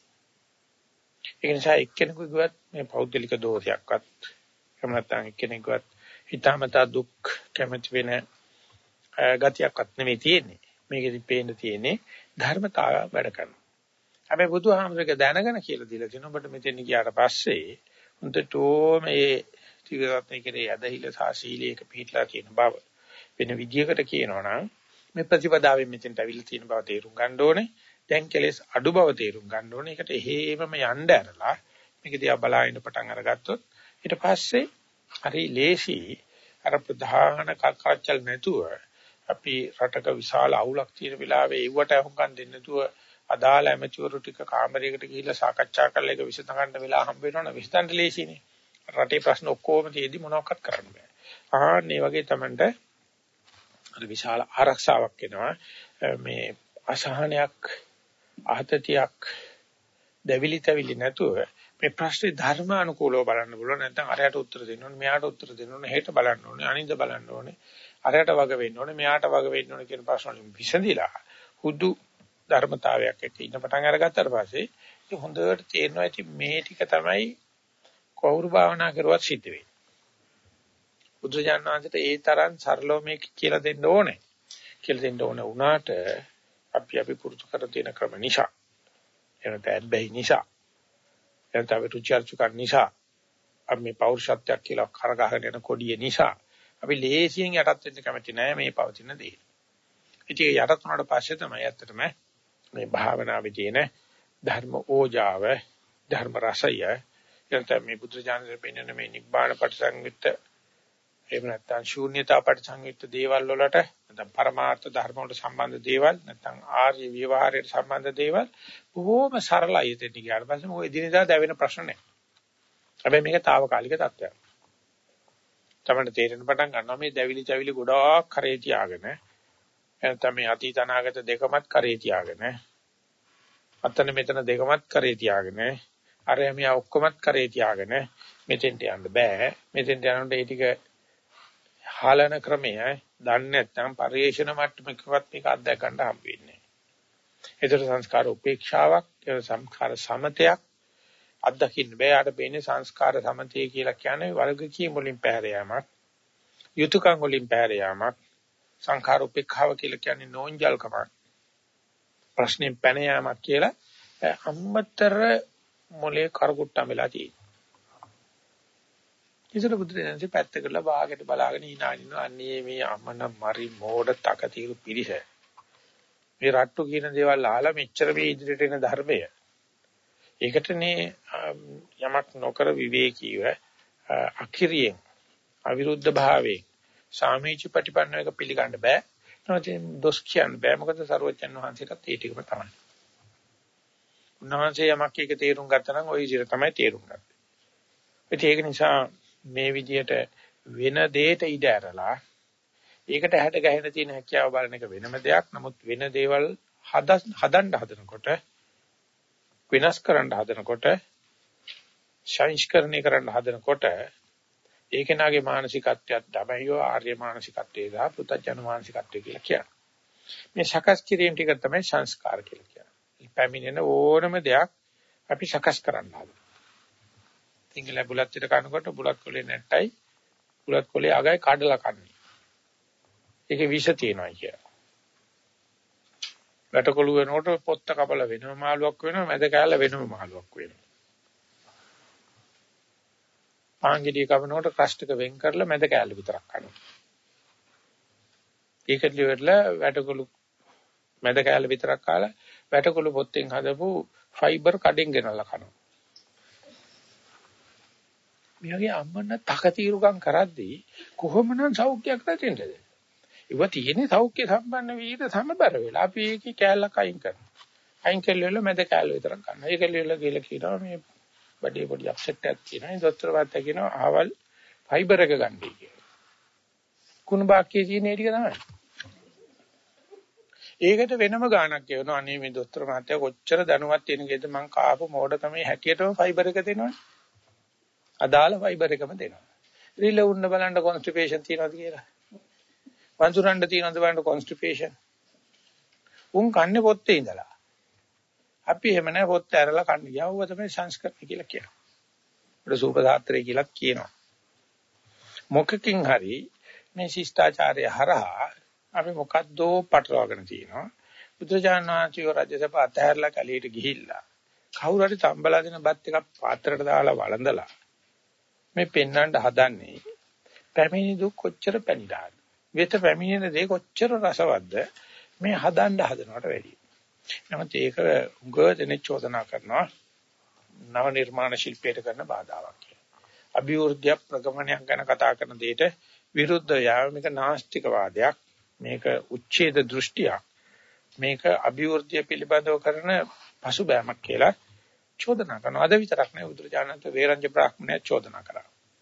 ඒ නිසා එක්කෙනෙකුගේවත් මේ පෞද්ගලික දෝෂයක්වත් එහෙම නැත්නම් එක්කෙනෙකුගේවත් හිතාමතා දුක් කැමති වෙන ගතියක්වත් නෙමෙයි තියෙන්නේ. මේකෙදි පේන්න තියෙන්නේ ධර්මතාවය වැඩ කරනවා. හැබැයි බුදුහාමුදුරගේ දැනගෙන කියලා දීලා තිනවා ඔබට මෙතෙන් ගියාට පස්සේ හොඳටම මේ ත්‍රිවිධරත්නයේ කෙරේ ඇදහිල සහ සීලයක පිළිట్లా තියෙන බව වෙන විදියකට කියනවා නම් මේ ප්‍රතිපදාවෙන් මෙතෙන්ට අවිල්ලා තියෙන බව තේරුම් ගන්න ඕනේ. දැන් කෙලෙස් අඩු බව තේරුම් ගන්න ඕනේ. ඒකට එහෙමම යන්න ඇරලා මේක දිහා බලාගෙන පටන් අරගත්තොත් ඊට පස්සේ හරි ලේසි අර ප්‍රධාන කක්කච්චල් නැතුව අපි රටක විශාල අවුලක් තියෙන වෙලාවේ ඒවට අහුම්කම් දෙන්න නැතුව අදාළ ඇමතිවරු ටික කාමරයකට ගිහිල්ලා සාකච්ඡා කරලා ඒක විසඳ ගන්න වෙලා හම්බ වෙනවනේ විසඳන්න ලේසිනේ. රටේ ප්‍රශ්න ඔක්කොම තියෙදි මොනවක්වත් කරන්න බෑ. ආන්න මේ වගේ Tamanට අර විශාල ආරක්ෂාවක් එනවා. මේ අසහනයක් ආතතියක් දෙවිලි තවිලි නැතුව මේ ප්‍රශ්නේ ධර්ම අනුකූලව බලන්න පුළුවන්. නැත්නම් අරයට උත්තර දෙන්න ඕනේ, මෙයාට උත්තර දෙන්න ඕනේ, හෙට බලන්න ඕනේ, අනිද්දා බලන්න ඕනේ, අරයට වග වෙන්න ඕනේ, මෙයාට වග වෙන්න ඕනේ කියන ප්‍රශ්න වලින් විසඳිලා හුදු ධර්මතාවයක් එක්ක ඉන්න පටන් අරගත්තාට පස්සේ ඉතින් හොඳට තේරෙනවා ඉතින් මේ ටික තමයි කවුරු භාවනා කරුවත් සිද්ධ වෙන්නේ. බුදුජානක වහන්සේට ඒ තරම් සරලව මේක කියලා දෙන්න ඕනේ. කියලා දෙන්න ඕනේ වුණාට අපි අපි පුරුදු කර තියෙන ක්‍රම නිසා එනත ඇබ්බැහි නිසා එනත අපි රුචර්චුකන් නිසා අපි මේ පෞරුෂත්වයක් කියලා කරගහගෙන යන කොඩිය නිසා අපි ලේසියෙන් යටත් වෙන්න කැමති නෑ මේ පවතින දේ. ඉතින් යටත් වුණාට පස්සේ තමයි ඇත්තටම මේ භාවනාවේ තියෙන ධර්ම ඕජාව ධර්ම රසය එනත මේ බුද්ධ ඥානයේ පෙන්වන මේ නිබ්බාන පටිසංයුක්ත එහෙම නැත්නම් ශූන්‍යතා පරිසංයුක්ත දේවල් වලට නැත්නම් පරමාර්ථ ධර්ම වලට සම්බන්ධ දේවල් නැත්නම් ආර්ය විවහාරයට සම්බන්ධ දේවල් බොහොම සරලයි එතෙන් ගියාට පස්සේ මොකද එදිනෙදා දැවෙන ප්‍රශ්න නැහැ. හැබැයි මේක తాවකාලික තත්ත්වයක්. තමයි තේරෙන පටන් ගන්නවා මේ දැවිලි චැවිලි ගොඩාක් කරේ තියාගෙන නැත්නම් මේ අතීත අනාගත දෙකමත් කරේ තියාගෙන අතන මෙතන දෙකමත් කරේ තියාගෙන අර එමියා ඔක්කොමත් කරේ තියාගෙන මෙතෙන්ට යන්න බෑ. මෙතෙන්ට යනකොට ඒ ටික හාලන ක්‍රමය දන්නේ නැත්නම් පරිේශන මට්ටමකවත් මේක අත්දැක ගන්න හම්බ වෙන්නේ නැහැ. ඒතර සංස්කාර උපේක්ෂාවක්, සංස්කාර සමතයක් අත්දකින්න බෑ. ආට වෙන්නේ සංස්කාර සමතය කියලා කියන්නේ වර්ගකීම් වලින් පැහැර යාමක්, යුතුයකම් වලින් පැහැර යාමක්. සංඛාර උපේක්ෂාව කියලා කියන්නේ නෝන්ජල්කමක්, ප්‍රශ්නෙන් පැන යාමක් කියලා අම්මතර මොලේ කරකුට්ටම් වෙලා තියෙනවා. ඉතින් බුදුරජාණන්සේ පැත්ත කරලා බාගෙට බලාගෙන ඉනානිනවා අන්නේ මේ අමන මරි මෝඩ තකතිරු පිරිස. මේ රට්ටු කියන දේවල් අහලා මෙච්චර මේ ඉදිරියට එන ධර්මය. ඒකටනේ යමක් නොකර විවේකීව අකිරියෙන් අවිරුද්ධ භාවයෙන් සාමීච ප්‍රතිපන්න එක පිළිගන්න බෑ. නැත්නම් දොස් කියන්න බෑ. මොකද සරුවචන් වහන්සේටත් ඒ ටිකම තමයි. උන්වහන්සේ යමක් එක තේරුම් ගත්තා නම් ওই විදිහට තමයි තේරුම් ගත්තේ. ඒක නිසා මේ විදිහට වෙන දෙයකට ඉඩ ඇරලා ඒකට හැට ගැහෙන තියෙන හැකියාව බලන එක වෙනම දෙයක්. නමුත් වෙන දේවල් හදන්න හදනකොට විනාශ කරන්න හදනකොට සංස්කරණය කරන්න හදනකොට ඒක නාගේ මානසිකත්වයක් තමයි ආර්ය මානසිකත්වයේ දා පුතජන මානසිකත්වය කියලා කියන්නේ. මේ සකස් කිරීම ටික තමයි සංස්කාර කියලා කියන්නේ. පැමිණෙන ඕනම දෙයක් අපි සකස් කරන්න හදනවා. සිංහල බුලත් පිට කනකොට බුලත් කොලේ නැට්ටයි බුලත් කොලේ අගයි කඩලා කන්නේ. ඒකේ විෂ තියෙනවා කියලා. වැටකොළු වෙනකොට පොත්ත කපල වෙනම මාළුවක් වෙනවා, මැද කෑල්ල වෙනම මාළුවක් වෙනවා. පාංගිඩිය කපනකොට ක්‍රස්ට් එක වෙන් කරලා මැද කෑල්ල විතරක් කනවා. ඒකත් liverලා වැටකොළු මැද කෑල්ල විතරක් කාලා වැටකොළු පොත්තෙන් හදපු ෆයිබර් කඩෙන් ගෙනල්ලා කනවා. මෙයාගේ අම්මන්න තකතිරුකම් කරද්දී කොහොමනම් සෞඛ්‍යයක් නැතිනද? ඒව තියෙන්නේ සෞඛ්‍ය සම්පන්න වීද සමබර වෙලා. අපි ඒකේ කෑල්ලක් අයින් කරනවා. අයින් කළේල මැද කෑල්ල විතරක් ගන්නවා. ඒක ලියලා ගිහලා කියනවා මේ බඩේ පොඩි අප්සෙට් එකක් තියෙනවා. ඒ දොස්තර වාර්තා කියනවා ආවල් ෆයිබර් එක ගන්නයි කියලා. කුණු බාක්කේ තියෙන ඒ ටික තමයි. ඒකට වෙනම ගාණක් කියනවා. අනේ මේ දොස්තර මහත්තයා කොච්චර දැනුවත් තියෙනකේද මං කාපු මෝඩ තමයි හැටියටම ෆයිබර් එක දෙනවනේ. අදාළ ෆයිබර් එකම දෙනවා. රිල උන්න බලන්න කොන්ස්ටිපේෂන් තියනවාද කියලා. වංශුරණ්ඩ තියනවාද බලන්න කොන්ස්ටිපේෂන්. උන් කන්නේ පොත්තේ ඉඳලා. අපි එහෙම නැහැ පොත් ඇරලා කන්නේ. යවුව තමයි සංස්කෘතිය කියලා කියනවා. ඒක සූපසාත්‍රය කියලා කියනවා. මොකකින් හරි මේ ශිෂ්ටාචාරය හරහා අපි මොකද්දෝ පටලවාගෙන තියෙනවා. බුදුරජාණන් වහන්සේ රජසභ අතහැරලා කැලේට ගිහිල්ලා කවුරු හරි තම්බලා දෙන බත් එකක් පාත්‍රයට දාලා වළඳලා මේ පෙන්වන්න හදන්නේ පැමිණි දුක් කොච්චර පැනිරාද වෙත පැමිණෙන දේ කොච්චර රසවත්ද මේ හදන්න හදනවට වැඩියි. නමුත් ඒක උගදෙනේ චෝදනා කරනවා නව නිර්මාණ ශිල්පයට කරන බාධාවක් කියලා. අභිවෘද්ධිය ප්‍රගමනයක් ගැන කතා කරන දෙයට විරුද්ධ යාම මේක නාස්තිකවාදයක්, මේක උච්ඡේද දෘෂ්ටියක්, මේක අභිවෘද්ධිය පිළිබඳව කරන පසුබෑමක් කියලා චෝදනා කරනවා. අද විතරක් නෙවෙයි බුදුරජාණන්ත වේරංජ බ්‍රාහ්මණය චෝදනා කරා.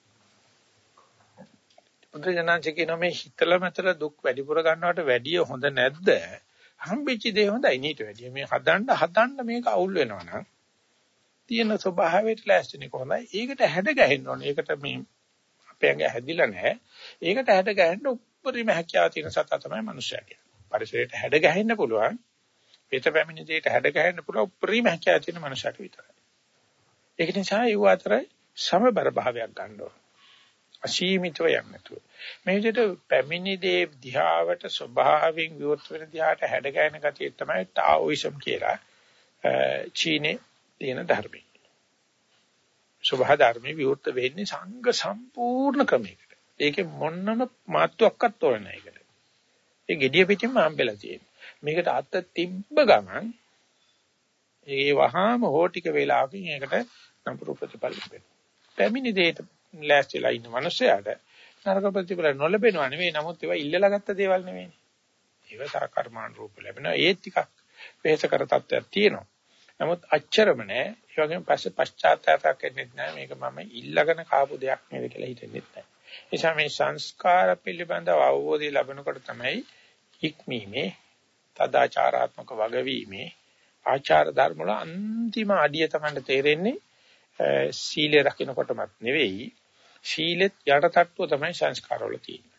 බුදුරජාණන් කියන මේ හිතලමතල දුක් වැඩිපුර ගන්නවට වැඩිය හොඳ නැද්ද? හම්බෙච්ච දේ හොඳයි නීට වැඩිය. මේ හදන්න හදන්න මේක අවුල් වෙනවා නම් තියෙන ස්වභාවයට ලෑස්තිනේ කොහොමයි? ඒකට හැඩ ගැහෙන්න ඕනේ. ඒකට මේ අපේ ඇඟ හැදිලා නැහැ. ඒකට හැඩ ගැහෙන්න උපරිම හැකියාව තියෙන සතා තමයි මනුස්සයා කියන්නේ. පරිසරයට හැඩ ගැහෙන්න පුළුවන්. පිට පැමිණි දෙයට හැඩ ගැහෙන්න පුළුවන් උපරිම හැකියාව තියෙන මනුස්සයෙක් විතරයි. ඒක නිසා ඒ අතර සමබර භාවයක් ගන්න ඕන. අසීමිතව යන්න නැතුව. මේ විදිහට පැමිණි දේ දිහාවට ස්වභාවයෙන් විවෘත වෙන දිහාට හැඩ ගැහෙන ගතිය තමයි ටාઓයිසම් කියලා චීනේ තියෙන ධර්මය. ස්වභාව ධර්මයේ විවෘත වෙන්නේ සංඝ සම්පූර්ණ ක්‍රමයකට. ඒකේ මොන්නම මාත්‍යාවක්වත් ඕනේ නැහැ ඒකට. ඒ gediya පිටින්ම හම්බෙලා තියෙනවා. මේකට අත තිබ්බ ගමන් ඒ වහාම හෝටික වේලාවකින් ඒකට නපුරු ප්‍රතිපල ලැබෙනවා. පැමිණි දෙයට ලෑස්තිලා ඉන්න මිනිසයාට නරක ප්‍රතිඵල නොලැබෙනවා නෙවෙයි. නමුත් ඒවා ඉල්ලලා ගත්ත දේවල් නෙවෙයි. ඒවා සාකර්මාන රූප ලැබෙනවා. ඒ ටිකක් වෙහෙස කර තත්ත්වයක් තියෙනවා. නමුත් අච්චරම නෑ. ඒ වගේම පස්සේ පශ්චාත්තාපයක් එන්නේ නැහැ. මේක මම ඉල්ලගෙන කාපු දෙයක් නේද කියලා හිතෙන්නේ නැහැ. ඒ නිසා මේ සංස්කාර පිළිබඳව අවබෝධය ලැබෙනකොට තමයි ඉක්මීමේ තදාචාරාත්මක වගවීමේ ආචාර ධර්ම වල අන්තිම අඩිය තමයි තේරෙන්නේ. සීලය රකින්නකොටමත් නෙවෙයි. සීලෙත් යටටට්ටුව තමයි සංස්කාර වල තියෙන්නේ.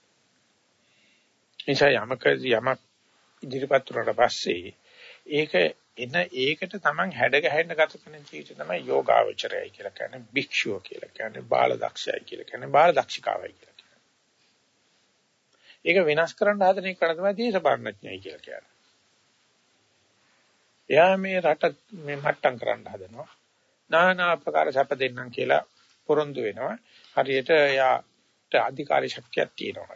නිසා යමක යමක් ඉදිරිපත් වුණාට පස්සේ ඒක එන ඒකට තමන් හැඩ ගැහෙන්න ගත කරන ජීවිතය තමයි යෝගාවචරයයි කියලා කියන්නේ. භික්ෂුව කියලා කියන්නේ. බාලදක්ෂයයි කියලා කියන්නේ. බාලදක්ෂිකාවයි කියලා කියන්නේ. ඒක විනාශ කරන්න හදන එක තමයි දේශපාලනඥයයි කියලා කියන්නේ. එයා මේ රට මේ මට්ටම් කරන්න හදනවා. নানা ආකාර සැප දෙන්නම් කියලා පොරොන්දු වෙනවා. හරියට එයාට අධිකාරී ශක්තියක් තියෙනවා.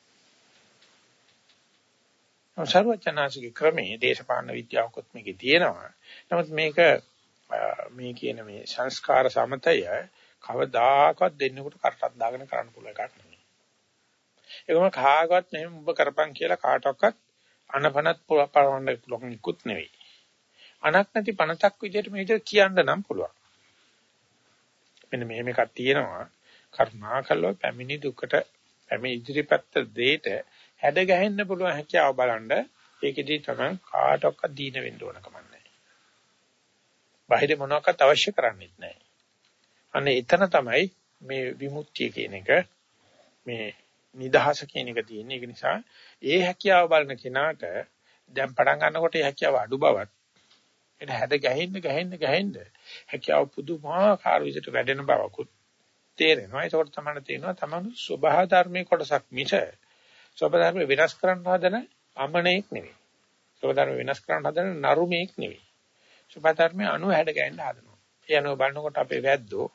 සර්වඥාසික ක්‍රමයේ දේශපාලන විද්‍යාවකොත් මේකේ තියෙනවා. නමුත් මේක මේ කියන මේ සංස්කාර සමතය කවදාකවත් දෙන්නෙකුට කරටක් දාගෙන කරන්න පුළුවන් එකක් නෙමෙයි. ඒකම කාගවත් මෙහෙම ඔබ කරපන් කියලා කාටවත් අනපනත් පරවන්න පුළුවන් නිකුත් නෙවෙයි. අනක් නැති පනතක් විදිහට මේක කියන්න නම් පුළුවන්. මෙන්න මෙහෙම එකක් තියෙනවා. කරුණාකරලා පැමිණි දුකට පැමිණි ඉදිරිපත් දෙයට හැඩ ගැහෙන්න පුළුවන් හැකියාව බලන්න. ඒකෙදී තමයි කාටවත් දීන වෙන්න ඕන කම නැහැ. බාහිර මොනවාක්වත් අවශ්‍ය කරන්නේත් නැහැ. අන්න එතන තමයි මේ විමුක්තිය කියන එක මේ නිදහස කියන එක තියෙන්නේ. ඒක නිසා ඒ හැකියාව බලන කෙනාට දැන් පටන් ගන්නකොට ඒ හැකියාව අඩු බවත් ඒක හැඩ ගැහෙන්න ගැහෙන්න ගැහෙන්න හැකියාව පුදුමාකාර විදිහට වැඩෙන බවකුත් තේරෙනවා. ඒකෝට තමයි තේරෙනවා තමන් ස්වභාව ධර්මයේ කොටසක් මිස ස්වභාව ධර්ම විනාශ කරන්න හදන අමනෙක් නෙවෙයි. ස්වභාව ධර්ම විනාශ කරන්න හදන නරුමෙක් නෙවෙයි. ස්වභාව ධර්මයේ අණු හැඩ ගැහෙන්න හදනවා. ඒ අණු බලනකොට අපේ වැද්දෝ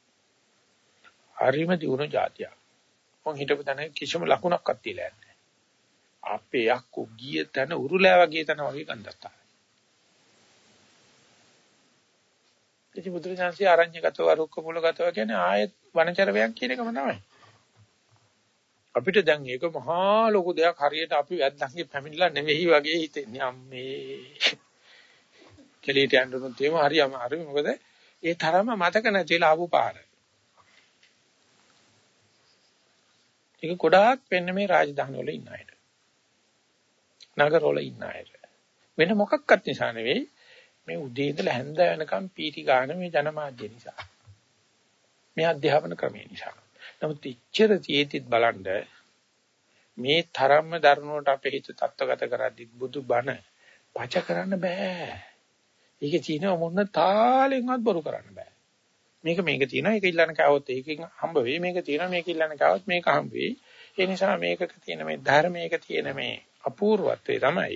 හරිම දියුණු જાතිය. මොන් හිටපු තැන කිසිම ලකුණක්වත් තියලා නැහැ. අපේ යක්කු ගිය තැන උරුලෑ වගේ තැන වගේ ගඳක්. ඉති බුදුරජාන්සේ ආරණ්‍යගතව රුක්ක මුලගතව කියන්නේ ආයෙත් වනචරවයක් කියන එකම තමයි. අපිට දැන් ඒක මහා ලොකු දෙයක් හරියට අපි වැද්දන්ගේ පැමිණිලා නෙවෙයි වගේ හිතෙන්නේ. අම්මේ කෙලියට යන්නොත් එහෙම හරි අමාරුයි. මොකද ඒ තරම මතක නැතිලා ආපු පාර. ඒක ගොඩාක් වෙන්නේ මේ රාජධානි වල ඉන්න අයට. නගර වල ඉන්න අයට. වෙන මොකක්වත් නිසා නෙවෙයි. මේ උදේ ඉඳලා හැන්ද වෙනකම් පීටි ගන්න මේ ජනමාධ්‍ය නිසා. මේ අධ්‍යාපන ක්‍රමය නිසා. නමුත් ඉච්ඡර තියෙද්දිත් බලන්න මේ තරම්ම දරුණුවට අපේ හිත තත්ත්වගත කරද්දි බුදු බණ පච කරන්න බෑ. ඒකේ තියෙන මොන තාලෙන්වත් බොරු කරන්න බෑ. මේක මේක තියෙනවා ඒක ඉල්ලන්න කවොත් ඒකෙන් හම්බ වෙයි. මේක තියෙනවා මේක ඉල්ලන්න කවොත් මේක හම්බ වෙයි. ඒ නිසා මේකක තියෙන මේ ධර්මයක තියෙන මේ අපූර්වත්වය තමයි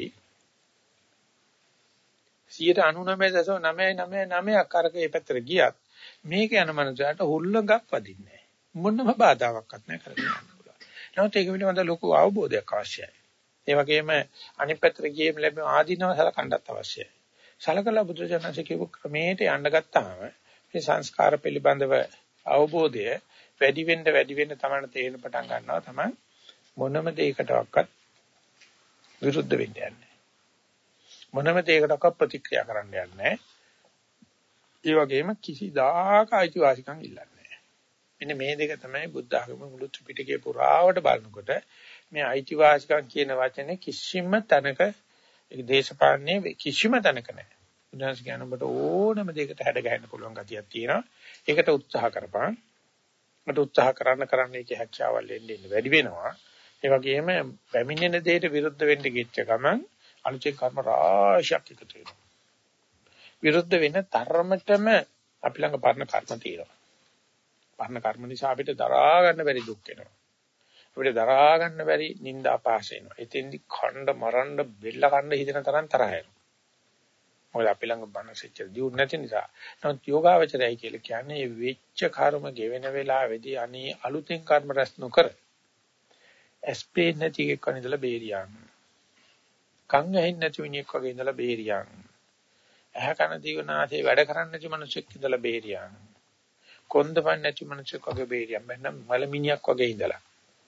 සියයට අනූනවය දශම නවය නවය නවයක් අරක මේ පැත්තට ගියත් මේක යන මනුස්සයාට හුල්ලඟක් වදින්නේ නැහැ. මොනම බාධාවක්වත් නැහැ කරගෙන යන්න පුළුවන්. නමුත් ඒක පිළිබඳ ලොකු අවබෝධයක් අවශ්‍යයි. ඒ වගේම අනිත් පැත්තට ගියේම ලැබෙන ආධිනව සලකන්නත් අවශ්‍යයි. සලකලා බුදුරජාණන්සේ කියපු ක්‍රමයට යන්න ගත්තාම මේ සංස්කාර පිළිබඳව අවබෝධය වැඩි වෙන්න වැඩි වෙන්න තමයි තේරෙන පටන් ගන්නවා තමයි මොනම දෙයකටවත් විරුද්ධ වෙන්න යන්නේ. මොනම දෙයකටවත් ප්‍රතික්‍රියා කරන්න යන්නේ. ඒ වගේම කිසිදාක අයිතිවාසිකම් ඉල්ලන්නේ නැහැ. මෙන්න මේ දෙක තමයි බුද්ධ ආගම මුළු ත්‍රිපිටකයේ පුරාවට බලනකොට මේ අයිතිවාසිකම් කියන වචනේ කිසිම තැනක ඒ දේශපාලනයේ කිසිම තැනක නැහැ. උදාහරණ කියන ඔබට ඕනම දෙයකට හැඩ ගැහෙන්න පුළුවන් ගතියක් තියෙනවා. ඒකට උත්සාහ කරපන්. මට උත්සාහ කරන්න කරන්න ඒකේ හැකියාවල් එන්නේ වැඩි වෙනවා. ඒ වගේම පැමිණෙන දෙයට විරුද්ධ වෙන්න ගිච්ච ගමන් අලුතෙන් කර්ම රාශියක් එකතු වෙනවා. විරුද්ධ වෙන තරමටම අපි ළඟ පරණ කර්ම තියෙනවා. පරණ කර්ම නිසා අපිට දරා ගන්න බැරි දුක් වෙනවා. අපිට දරා ගන්න බැරි නිന്ദා පාස වෙනවා. එතෙන්දි ඛණ්ඩ මරන්න බෙල්ල කන්න හිතෙන තරම් තරහ යනවා. මොකද අපි ළඟ බනසෙච්ච දියුත් නැති නිසා. නමුත් යෝගාවචරයයි කියලා කියන්නේ මේ වෙච්ච කර්ම ගෙවෙන වෙලාවේදී අනේ අලුතෙන් කර්ම රැස් නොකර එස්පේ නැති එකක් වනිදලා බේරියන්. කන් ඇහෙන්නේ නැති මිනිහෙක් වගේ ඉඳලා බේරියන්. ඇහ කන දිවනාසේ වැඩ කරන්නේ නැති මිනිසෙක් ඉඳලා බේරියන්. කොන්දපන් නැති මනුස්සයෙක් වගේ බේරියම් බැන්න මලමිනියක් වගේ ඉඳලා.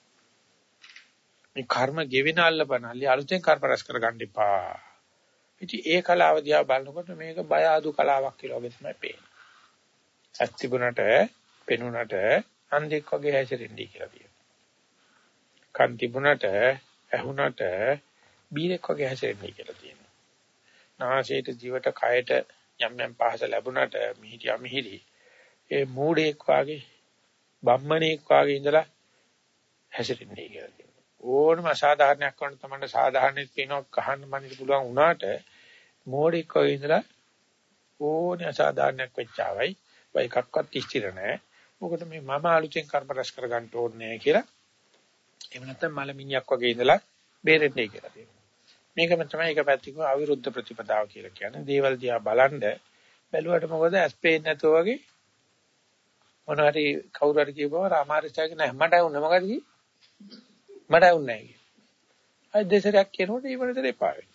මේ කර්ම ගෙවෙන අල්ලපනල්ලි අලුතෙන් කර්ම රැස් කරගන්න එපා. ඉතින් ඒ කලාව දිහා බලනකොට මේක බය ආදු කලාවක් කියලා වගේ තමයි පේන්නේ. ඇස් තිබුණට පෙනුනට අන්ධෙක් වගේ හැසිරෙන්නයි කියලා කියනවා. කන් තිබුණට ඇහුණට බීරෙක් වගේ හැසිරෙන්නයි කියලා තියෙනවා. නාසයට ජීවිත කයට යම් යම් පහස ලැබුණට මිහිටි අමිහිරි ඒ මූඩෙක් වගේ බම්මණෙක් වගේ ඉඳලා හැසිරෙන්නයි කියලා කියනවා. ඕනම අසාධාරණයක් වුණ තමයි සාධාරණෙත් පේනවා කහන්න මනින්න පුළුවන් වුණාට මෝඩෙක් වගේ ඉඳලා ඕනේ අසාධාරණයක් වෙච්චාවයි වයි එකක්වත් ස්ථිර නැහැ. මොකද මේ මම අලුතෙන් කර්ම රැස් කර ගන්න ඕනේ නැහැ කියලා. එහෙම නැත්නම් මලමිණියක් වගේ ඉඳලා බේරෙන්නේ කියලා කියනවා. මේකම තමයි එක පැත්තකින් අවිරුද්ධ ප්‍රතිපදාව කියලා කියන්නේ. දේවල් දිහා බලන්න බැලුවට මොකද ඇස් පේන්නේ නැතුව වගේ මොනවා හරි කවුරු හරි කියපුවා රාමාරිචාගේ නැහැ මට වුණා මොකද කි මට වුණා නැහැ කි. අය දෙසරයක් කියනකොට ඊවලට එපා වෙයි.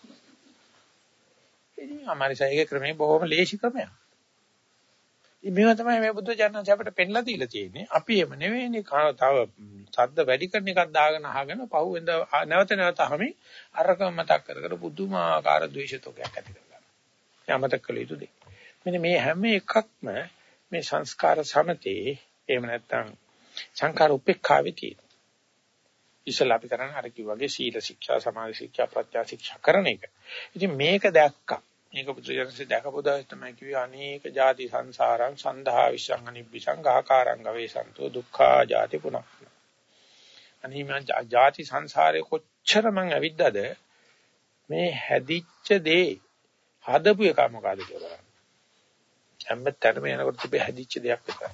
ඉතින් අමාරිචාගේ ක්‍රමේ බොහොම ලේසි ක්‍රමයක්. මේවා තමයි මේ බුද්ධ ජානක අපිට පෙන්ලා දීලා තියෙන්නේ. අපි එම නෙවෙයිනේ තව ශබ්ද වැඩි කරන එකක් දාගෙන අහගෙන පහුවෙන්ද නැවත නැවත අහමි අරකම මතක් කර කර පුදුමාකාර ද්වේෂතෝගයක් ඇති කරගන්නවා. යමතක කළ යුතු දෙයක්. මෙන්න මේ හැම එකක්ම මේ සංස්කාර සමතේ එහෙම නැත්නම් සංකාර උපේක්ඛාවේ තියෙනවා. ඉස්සලා අපි කරන්නේ අර කිව්වාගේ සීල ශික්ෂා සමාධි ශික්ෂා ප්‍රත්‍යා ශික්ෂා කරන එක. ඉතින් මේක දැක්කා. මේක පුදුජනසේ දැකපොදා තමයි කිව්වේ අනේක ಜಾති සංසාරං සන්දහා විසං අනිබ්බිසං ගාකාරං ගවේසන්තෝ දුක්ඛා ಜಾති පුනක්. අනිම ಜಾති සංසාරේ කොච්චර මං ඇවිද්දාද මේ හැදිච්ච දේ හදපු එක මොකද්ද කියලා. හැමතැනම යනකොට තිබෙ හැදිච්ච දෙයක් විතරයි.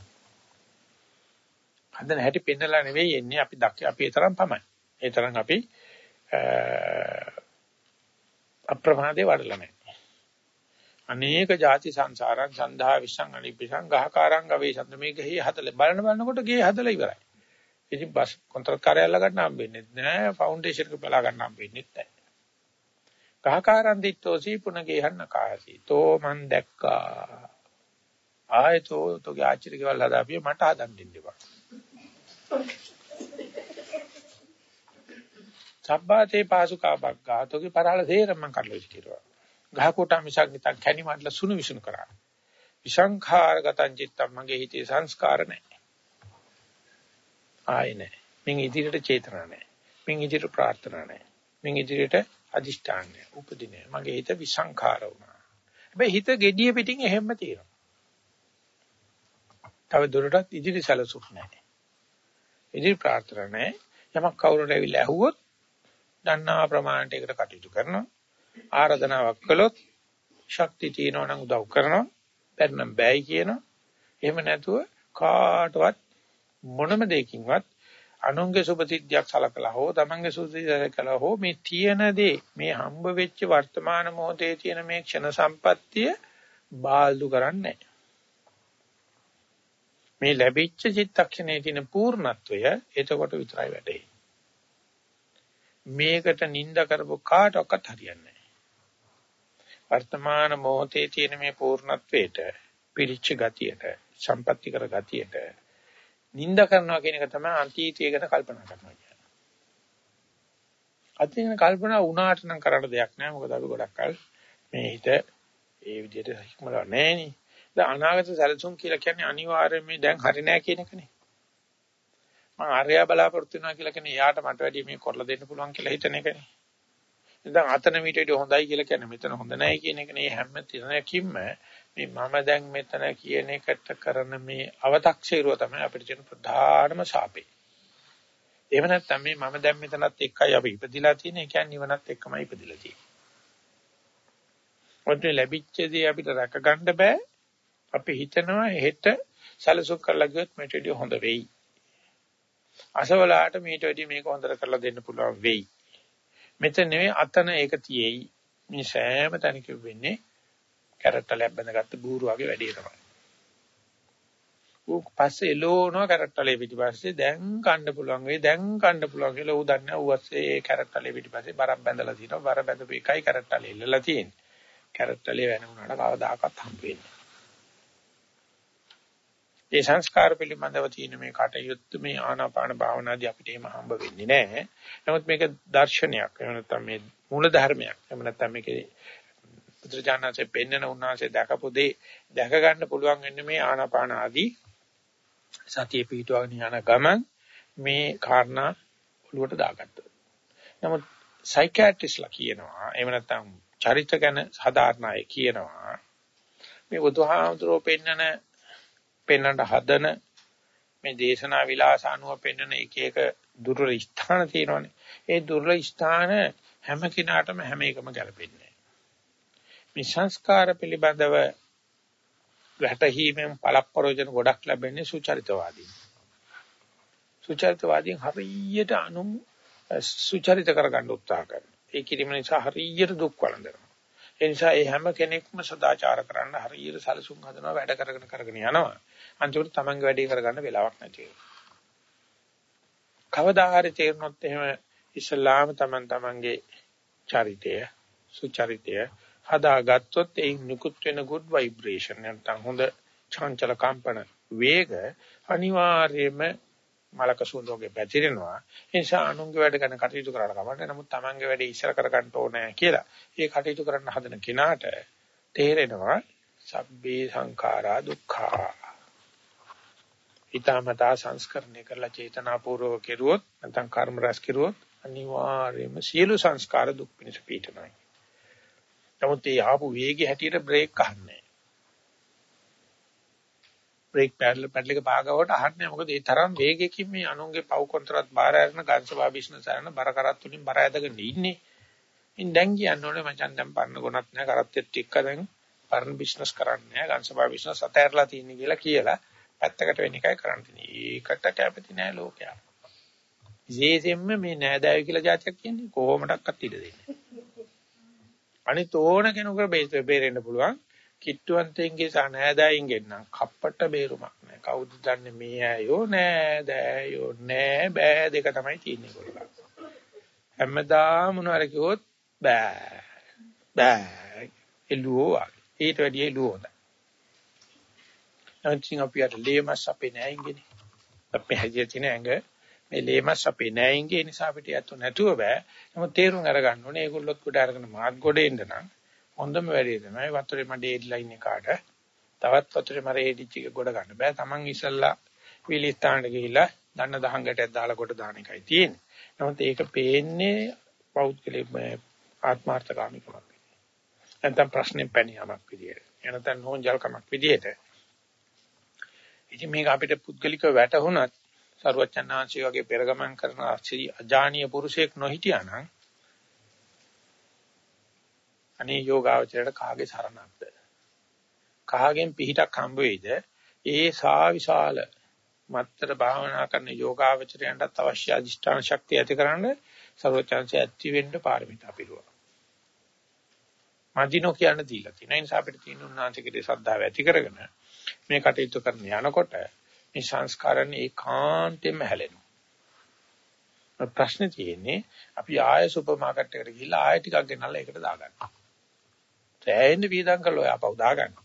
හදන හැටි පෙන්නලා නෙවෙයි එන්නේ අපි දක්ක අපි ඒ තරම් තමයි. ඒ තරම් අපි අප්‍රමාදේ වඩලා නැහැ. අනේක ಜಾති සංසාරං සන්දහා විසං අනිපිසං ගහකාරං ගවේෂන්ත මේ ගෙහි හදලා බලන බලනකොට ගේ හදලා ඉවරයි. ඉතින් බස් කොන්ත්‍රාත් කාර්යය අල්ල ගන්න හම්බෙන්නේ නැහැ. ෆවුන්ඩේෂන් එක බලා ගන්න හම්බෙන්නේ නැහැ. ගහකාරං දිත්තෝසි පුනගේ හන්න කාසි. තෝ මන් දැක්කා. ආයතෝ තෝගේ ආචාර්ය කෙවල් හදාපිය මට හදන්න දෙන්න එපා. සබ්බාතේ පාසුකා බග්ගා තෝගේ පරාල තේරම මං කඩලා ඉතිරිවා. ගහ කොට මිසක් නිතන් කැණි මඩල සුණු විසුණු කරා. විසංඛාරගතං චිත්තම් මගේ හිතේ සංස්කාර නැහැ. ආයේ නැහැ. මින් ඉදිරියට චේතනා නැහැ. මින් ඉදිරියට ප්‍රාර්ථනා නැහැ. මින් ඉදිරියට අදිෂ්ඨාන නැහැ. උපදිනේ. මගේ හිත විසංඛාර වුණා. හැබැයි හිත gediya පිටින් එහෙම්ම තියෙනවා. තව දුරටත් ඉදිරි සැලසුම් නැහැ. ඉදිරි ප්‍රාර්ථනා නැහැ. යමක් කවුරුට ඇවිල්ලා ඇහුවොත් දන්නා ප්‍රමාණයට ඒකට කටයුතු කරනවා. ආරාධනාවක් කළොත් ශක්තිය තියෙනවා නම් උදව් කරනවා. බැන්නම් බෑයි කියනවා. එහෙම නැතුව කාටවත් මොනම දෙයකින්වත් අනුන්ගේ සුභසිද්ධියක් සලකලා හෝ තමන්ගේ සුභසිද්ධියක් සලකලා හෝ මේ තියෙන දේ මේ හම්බ වෙච්ච වර්තමාන මොහොතේ තියෙන මේ ක්ෂණ සම්පත්තිය බාල්දු කරන්නේ නැහැ. මේ ලැබිච්ච චිත්තක්ෂණයේ තියෙන පූර්ණත්වය එතකොට විතරයි වැටෙන්නේ. මේකට නිඳා කරපු කාටවත් හරියන්නේ නැහැ. වර්තමාන මොහොතේ තියෙන මේ පූර්ණත්වයට පිරිච්ච ගතියට සම්පත්‍ති කර ගතියට නිඳා කරනවා කියන එක තමයි අතීතය ගැන කල්පනා කරනවා කියන්නේ. අතීතේ කල්පනා වුණාට නම් කරන්න දෙයක් නැහැ. මොකද අපි ගොඩක් කල් මේ හිත ඒ විදිහට හික්මලා නැහැ නේ. දැන් අනාගත සැලසුම් කියලා කියන්නේ අනිවාර්යයෙන් මේ දැන් හරි නෑ කියන එකනේ. මම ආර්යය බලාපොරොත්තු වෙනවා කියලා කියන්නේ යාට මට වැඩි මේ කරලා දෙන්න පුළුවන් කියලා හිතන එකනේ. දැන් අතන මීට වඩා හොඳයි කියලා කියන්නේ මෙතන හොඳ නැහැ කියන එකනේ. හැම තිරණයකින්ම මේ මම දැන් මෙතන කියන එකට කරන මේ අව탁සීරුව තමයි අපිට තියෙන ප්‍රධානම ශාපේ. එහෙම නැත්නම් මේ මම දැන් මෙතනත් එක්කයි අපි ඉපදිලා තියෙන්නේ. ඒ කියන්නේ නිවනත් එක්කමයි ඉපදිලා තියෙන්නේ. ඔතන ලැබිච්ච දේ අපිට රැක ගන්න බෑ. අපි හිතනවා හෙට සැලසුම් කරලා ගියොත් මේට වඩා හොඳ වෙයි. අසවලාට මේට වඩා මේක හොඳට කරලා දෙන්න පුළුවන් වෙයි. මෙතන නෙවෙයි අතන ඒක තියෙයි. මේ සෑම තැනකම වෙන්නේ කැරට්ටලයක් බඳගත්ත බූරු වගේ වැඩේ තමයි. ඌ පස්සේ එළෝනවා කැරට්ටලේ පිටිපස්සේ දැන් කන්න පුළුවන් වෙයි දැන් කන්න පුළුවන් කියලා ඌ දන්නේ ඌ ඇස්සේ ඒ කැරට්ටලේ පිටිපස්සේ බරක් බැඳලා තියෙනවා. බර බැඳපු එකයි කැරට්ටලේ ඉල්ලලා තියෙන්නේ. කැරට්ටලේ වෙන උනාට කවදාකවත් හම්බ වෙන්නේ ඒ සංස්කාර පිළිබඳව තියෙන මේ කටයුත්ත මේ ආනාපාන භාවනාදී අපිට එහෙම හම්බ වෙන්නේ නැහැ. නමුත් මේක දර්ශනයක්. එහෙම නැත්නම් මේ මූල ධර්මයක්. එහෙම නැත්නම් මේකේ පුත්‍රජානන්සේ පෙන්නන උන්වහන්සේ දැකපු දේ දැක ගන්න පුළුවන් වෙන්නේ මේ ආනාපාන ආදී සතිය පිටවගෙන යන ගමන් මේ කාරණා ඔළුවට දාගත්තා. නමුත් සයිකියාට්‍රිස්ලා කියනවා එහෙම නැත්නම් චරිත ගැන සාධාරණ අය කියනවා මේ බුදුහාමුදුරෝ පෙන්නන පෙන්නට හදන මේ දේශනා විලාස අනුව පෙන්නන එක එක දුර්වල ස්ථාන තියෙනවානේ. ඒ දුර්වල ස්ථාන හැම කෙනාටම හැම එකම ගැලපෙන්නේ නැහැ. මේ සංස්කාර පිළිබඳව වැටහීමෙන් පළප්‍රයෝජන ගොඩක් ලැබෙන්නේ සුචරිතවාදීන්. සුචරිතවාදීන් හරියට අනු සුචරිත කරගන්න උත්සාහ කරනවා. ඒ කිරීම නිසා හරියට දුක් වළඳනවා. ඒ නිසා ඒ හැම කෙනෙක්ම සදාචාර කරන්න හරියට සැලසුම් හදනවා වැඩ කරගෙන කරගෙන යනවා. අන්තිමට තමන්ගේ වැඩේ කරගන්න වෙලාවක් නැති වෙනවා. කවදා හරි තේරුනොත් එහෙම ඉස්ලාම තමන් තමන්ගේ චරිතය සුචරිතය හදාගත්තොත් ඒ නිකුත් වෙන good vibration නැත්නම් හොඳ චංචල කම්පන වේග අනිවාර්යයෙන්ම මලක සුන්දරගේ පැතිරෙනවා. ඒ නිසා අනුන්ගේ වැඩ කරන කටයුතු කරලා කමන්නේ. නමුත් තමන්ගේ වැඩේ ඉස්සර කරගන්න ඕනේ කියලා. ඒ කටයුතු කරන්න හදන කෙනාට තේරෙනවා සබ්බේ සංඛාරා දුක්ඛා. ඊටමතා සංස්කරණය කරලා චේතනාපූර්වක කෙරුවොත් නැත්නම් කර්ම රැස් කෙරුවොත් අනිවාර්යයෙන්ම සියලු සංස්කාර දුක් පිණිස පිටනවා. නමුත් ඒ ආපු වේගය හැටියට බ්‍රේක් අහන්නේ. බ්‍රේක් පැඩල් පැඩල් එක පාගවට අහන්නේ. මොකද ඒ තරම් වේගයකින් මේ අනුන්ගේ පව් කොන්ත්‍රාත් බාර අරන ගංශවා බිස්නස් අරන බර කරත් වලින් බර ඇදගෙන ඉන්නේ. ඉන් දැන් කියන්න ඕනේ මචං දැන් පරණ ගුණත් නැහැ කරත්තෙත් එක්ක දැන් පරණ බිස්නස් කරන්නේ නැහැ ගංශවා බිස්නස් අතහැරලා තියෙන්නේ කියලා කියලා පැත්තකට වෙන එකයි කරන්න තියෙන්නේ. ඒකට කැපති නැහැ ලෝකයා. විශේෂයෙන්ම මේ නෑදෑයෝ කියලා જાතියක් කියන්නේ කොහොමඩක්වත් ඉඩ දෙන්නේ. අනිත් ඕන කෙනෙකුට බේරෙන්න පුළුවන්. කිට්ටුවන්තෙන්ගේ සහ නෑදෑයින්ගෙන් නම් කප්පට බේරුමක් නෑ. කවුද දන්නේ මේ අයෝ නෑදෑයෝ නෑ බෑ දෙක තමයි තියෙන්නේ කොල්ලා. හැමදාම මොනවාර කිව්වොත් බෑ බෑ එළුවා. ඊට වැඩිය එළුවා හොඳයි. නැත්නම් අපි අර ලේමස් අපේ නෑයින්ගේනේ. අපි හැදිය තියෙන ඇඟ මේ ලේමස් අපේ නෑයින්ගේ නිසා අපිට යතු නැතුව බෑ. නමුත් තේරුම් අරගන්න ඕනේ ඒගොල්ලොත් කොට අරගෙන මාත් ගොඩේ ඉන්න නම් හොඳම වැඩේ තමයි වතුරේ මඩේ එඩ්ලයින් එකට තවත් වතුරේ මරේ එඩිච් එක ගොඩ ගන්න බෑ. Taman ඉස්සල්ලා විලිස්ථානට ගිහිල්ලා දන්න දහංගටයක් දාලා කොට දාන එකයි තියෙන්නේ. නමුත් ඒක පේන්නේ පෞද්ගලික ආත්මార్థකාමීකමක් විදියට. නැත්නම් ප්‍රශ්නේ පැනියමක් විදියට. එනතන නෝන්ජල්කමක් විදියට. ඉතින් මේක අපිට පුද්ගලිකව වැටහුණත් සරුවචනාංශී වගේ පෙරගමන් කරන අජානීය පුරුෂයෙක් නොහිටියා නම් අනේ යෝගාවචරයට කාගේ සරණක්ද? කාගෙන් පිහිටක් හම්බ වෙයිද? ඒ සා විශාල මත්තර භාවනා කරන යෝගාවචරයන්ට අවශ්‍ය අධිෂ්ඨාන ශක්තිය ඇතිකරන සර්වචන්සය ඇති වෙන්න පාරමිතා පිරුවා. මදිනෝ කියන දීලා තියෙනවා. ඒ නිසා අපිට තියෙන උන්නාංශිකේ ශ්‍රද්ධාව ඇති කරගෙන මේ කටයුතු කරන යනකොට මේ සංස්කාරණ ඒකාන්තයෙන්ම හැලෙනවා. ප්‍රශ්නේ තියෙන්නේ අපි ආය සුපර් මාකට් එකට ගිහිල්ලා ආය ටිකක් ගෙනල්ලා ඒකට දාගන්නවා. සෑහෙන වීදම් කරලා ඔය අපව දාගන්නවා.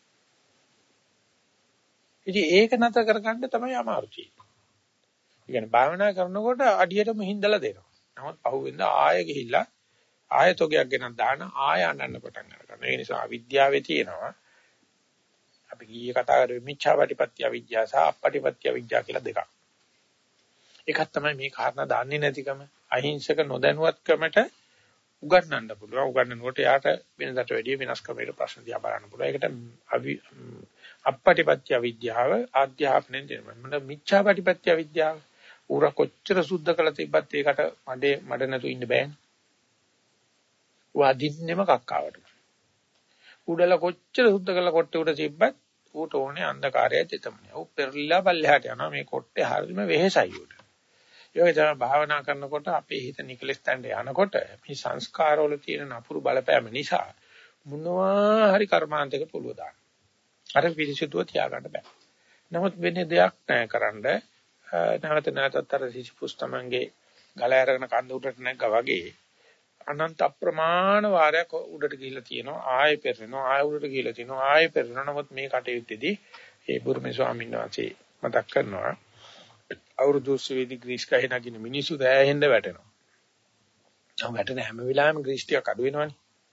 ඉතින් ඒක නතර කරගන්න තමයි අමාරු තියෙන්නේ. ඒ කියන්නේ භාවනා කරනකොට අඩියටම හින්දලා දෙනවා. නමුත් පහුවෙන්ද ආය ගිහිල්ලා ආයතෝගයක් ගෙනත් දාන ආය අනන්න පටන් ගන්නවා. ඒ නිසා අවිද්‍යාවේ තියෙනවා. අපි ගියේ කතා කරේ මිච්ඡාපටිපත්‍ය අවිද්‍යාව සහ අපපටිපත්‍ය අවිද්‍යාව කියලා දෙකක්. එකක් තමයි මේ කාරණා දන්නේ නැතිකම අහිංසක නොදැනුවත්කමට උගන්වන්න පුළුවන්. උගන්වනකොට යාට වෙනදට වැඩිය වෙනස් ක්‍රමයකට ප්‍රශ්න දිහා බලන්න පුළුවන්. ඒකට අපපටිපත්‍ය අවිද්‍යාව ආධ්‍යාත්මයෙන් දෙනවා. මොන මිච්ඡාපටිපත්‍ය අවිද්‍යාව උර කොච්චර සුද්ධ කළ තිබ්බත් ඒකට මඩේ මඩ නැතු ඉන්න බෑනේ. වදින්නෙම කක්කාවට. උඩල කොච්චර සුද්ධ කළා කොට්ටේ උඩ තිබ්බත් ඌට ඕනේ අන්ධකාරයයි තෙතමනේ. ඌ පෙරලිලා පල්ලෙහාට යනවා මේ කොට්ටේ හරියම වෙහෙසයි උඩ. ඒ වගේ තමයි භාවනා කරනකොට අපේ හිත නිකලස් තැන්න යනකොට මේ සංස්කාරවල තියෙන නපුරු බලපෑම නිසා මොනවා හරි කර්මාන්තයක පොළව දාන්න. අර පිරිසිදුව තියාගන්න බෑ. නමුත් වෙන්නේ දෙයක් නැහැ කරන්න. නැවත නැවතත් අර සිසිපුස් තමන්ගේ ගල අරගෙන කන්ද උඩට නැග්ගා වගේ අනන්ත අප්‍රමාණ වාරයක් උඩට ගිහිල්ලා තියෙනවා ආයෙ පෙරෙනවා ආයෙ උඩට ගිහිල්ලා තියෙනවා ආයෙ පෙරෙනවා. නමුත් මේ කටයුත්තේදී ඒ බුරුමේ ස්වාමීන් වහන්සේ මතක් කරනවා අවුරුදු සෙවීදී ග්‍රීස් ගහේ නගින මිනිස්සු දැයෙන්න වැටෙනවා. නම් වැටෙන හැම වෙලාවෙම ග්‍රීස් ටිකක් අඩු වෙනවනේ.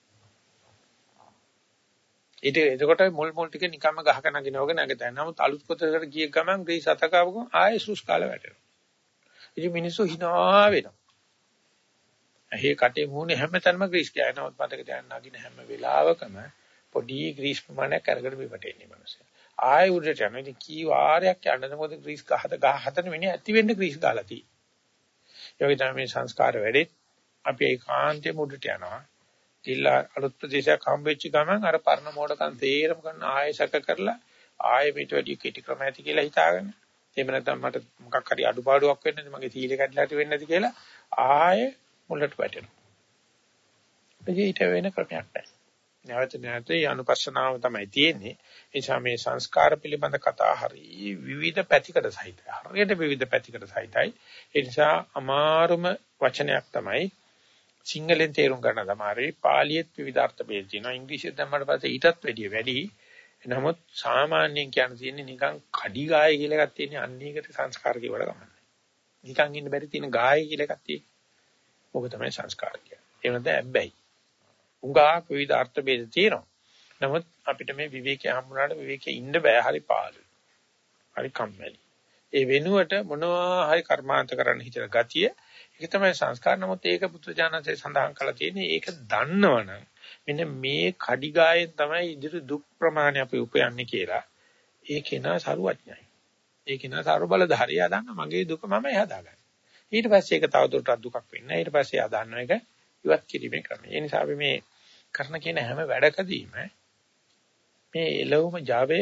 ඊට එතකොට මුල් මුල් ටික නිකම්ම ගහක නගිනවා වගේ නැගිටිනවා. නමුත් අලුත් කොටසකට ගිය ගමන් ග්‍රීස් අතකාවකම ආයෙ සුස් කාලේ වැටෙනවා. ඉතින් මිනිස්සු hina වෙනවා. ඇහි කටේ මූණේ හැමතැනම ග්‍රීස් ගෑනවා. මතක තියාගන්න නගින හැම වෙලාවකම පොඩි ග්‍රීස් ප්‍රමාණයක් අරගෙන බිමට එන්නේ මිනිස්සු. ආයෙ උඩට යනවා. ඉතින් කී වාරයක් යන්නද මොකද ග්‍රීස් ගහත ගහ හතන වෙන්නේ ඇති වෙන්න ග්‍රීස් ගහලා තියෙන්නේ. ඒ වගේ තමයි මේ සංස්කාර වැඩේ. අපි ඒකාන්තයෙන් උඩට යනවා. තිල්ලා අලුත් ප්‍රදේශයක් හම්බෙච්ච ගමන් අර පරණ මෝඩකම් තේරම ගන්න ආයෙ සැක කරලා ආයෙ පිට වැඩි කෙටි ක්‍රම ඇති කියලා හිතාගෙන එහෙම නැත්නම් මට මොකක් හරි අඩුපාඩුවක් වෙන්නේ නැති මගේ සීලේ කැඩලා හරි වෙන්නේ නැති කියලා ආයෙ මුලට වැටෙනවා. ඊට වෙන ක්‍රමයක් නැහැ. නැවත නැවත මේ අනුපස්සනාව තමයි තියෙන්නේ. ඒ නිසා මේ සංස්කාර පිළිබඳ කතා හරි විවිධ පැතිකඩ සහිතයි. හරියට විවිධ පැතිකඩ සහිතයි. ඒ නිසා අමාරුම වචනයක් තමයි සිංහලෙන් තේරුම් ගන්න තමයි පාලියෙත් විවිධාර්ථ බෙද තියෙනවා. ඉංග්‍රීසියෙන් දැම්මට පස්සේ ඊටත් වැඩිය වැඩි. නමුත් සාමාන්‍යයෙන් කියන්න තියෙන්නේ නිකන් කඩි ගාය කියලා එකක් තියෙන්නේ අන්නේකට සංස්කාර කියවල ගමන්නේ. නිකන් ඉන්න බැරි තියෙන ගාය කියලා එකක් තියෙන්නේ. ඕක තමයි සංස්කාර කියන්නේ. ඒ වෙනද හැබැයි උංගා විවිධ අර්ථ බෙද තියෙනවා. නමුත් අපිට මේ විවේකයේ හම්බුනාට විවේකයේ ඉන්න බෑ හරි පාළුයි. හරි කම්මැලි. ඒ වෙනුවට මොනවා හරි කර්මාන්ත කරන්න හිතන ගතිය ඒක තමයි සංස්කාර. නමුත් ඒක පුත්‍රජානන්සේ සඳහන් කළා තියෙන්නේ ඒක දන්නවනම් මෙන්න මේ කඩිගායෙන් තමයි ඉදිරි දුක් ප්‍රමාණය අපි උපයන්නේ කියලා. ඒකේ නා සරුවඥයි. ඒකේ නා සරු බලධාරිය දන්න මගේ දුක මමයි හදාගන්නේ. ඊට පස්සේ ඒක තවදුරටත් දුකක් වෙන්නේ. ඊට පස්සේ ආ දන්න එක ඉවත් කිරීමේ ක්‍රමය. ඒ නිසා අපි මේ කරන කියන හැම වැඩකදීම මේ එළවුම Java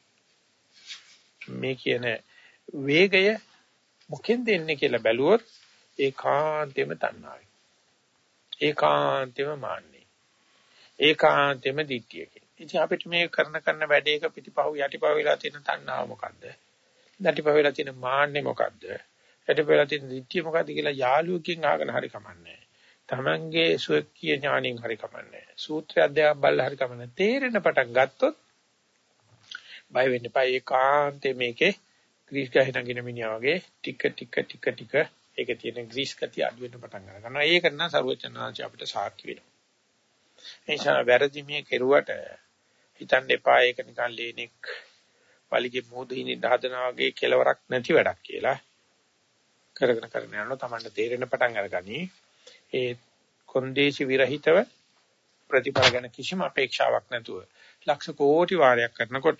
මේ කියන වේගය මොකෙන්ද එන්නේ කියලා බැලුවොත් ඒකාන්තෙම තණ්හාවයි. ඒකාන්තෙම මාන්නේ. ඒකාන්තෙම දිට්ඨියකින්. ඉතින් අපිට මේ කරන කරන වැඩේක පිටිපහුව යටිපහුව වෙලා තියෙන තණ්හාව මොකද්ද? යටිපහුව වෙලා තියෙන මාන්නේ මොකද්ද? යටිපහුව වෙලා තියෙන දිට්ඨිය මොකද්ද කියලා යාළුවකින් අහගෙන හරි කමන්නේ. තමන්ගේ සුවකීය ඥාණයෙන් හරි කමන්නේ. සූත්‍රය අධ්‍යයන බලලා හරි කමන්නේ. තේරෙන පටන් ගත්තොත් බය වෙන්න එපා. ඒකාන්තේ මේකේ ග්‍රීස් ගහේ නගින මිනිහා වගේ ටික ටික ටික ටික ඒකේ තියෙන ග්‍රීස් ගතිය අඩු වෙන්න පටන් ගන්නවා. ඒක නම් සර්වචනාංශ අපිට සාක්ෂි වෙනවා. ඒ නිසා වැරදි මේ කෙරුවට හිතන්න එපා ඒක නිකන් ලේනෙක් වලිගේ මොහොතින් හදනවා වගේ කෙලවරක් නැති වැඩක් කියලා. කරගෙන කරගෙන යනවා තමන්ට තේරෙන පටන් අරගනි. ඒ කොන්දේසි විරහිතව ප්‍රතිඵල ගැන කිසිම අපේක්ෂාවක් නැතුව ලක්ෂ කෝටි වාරයක් කරනකොට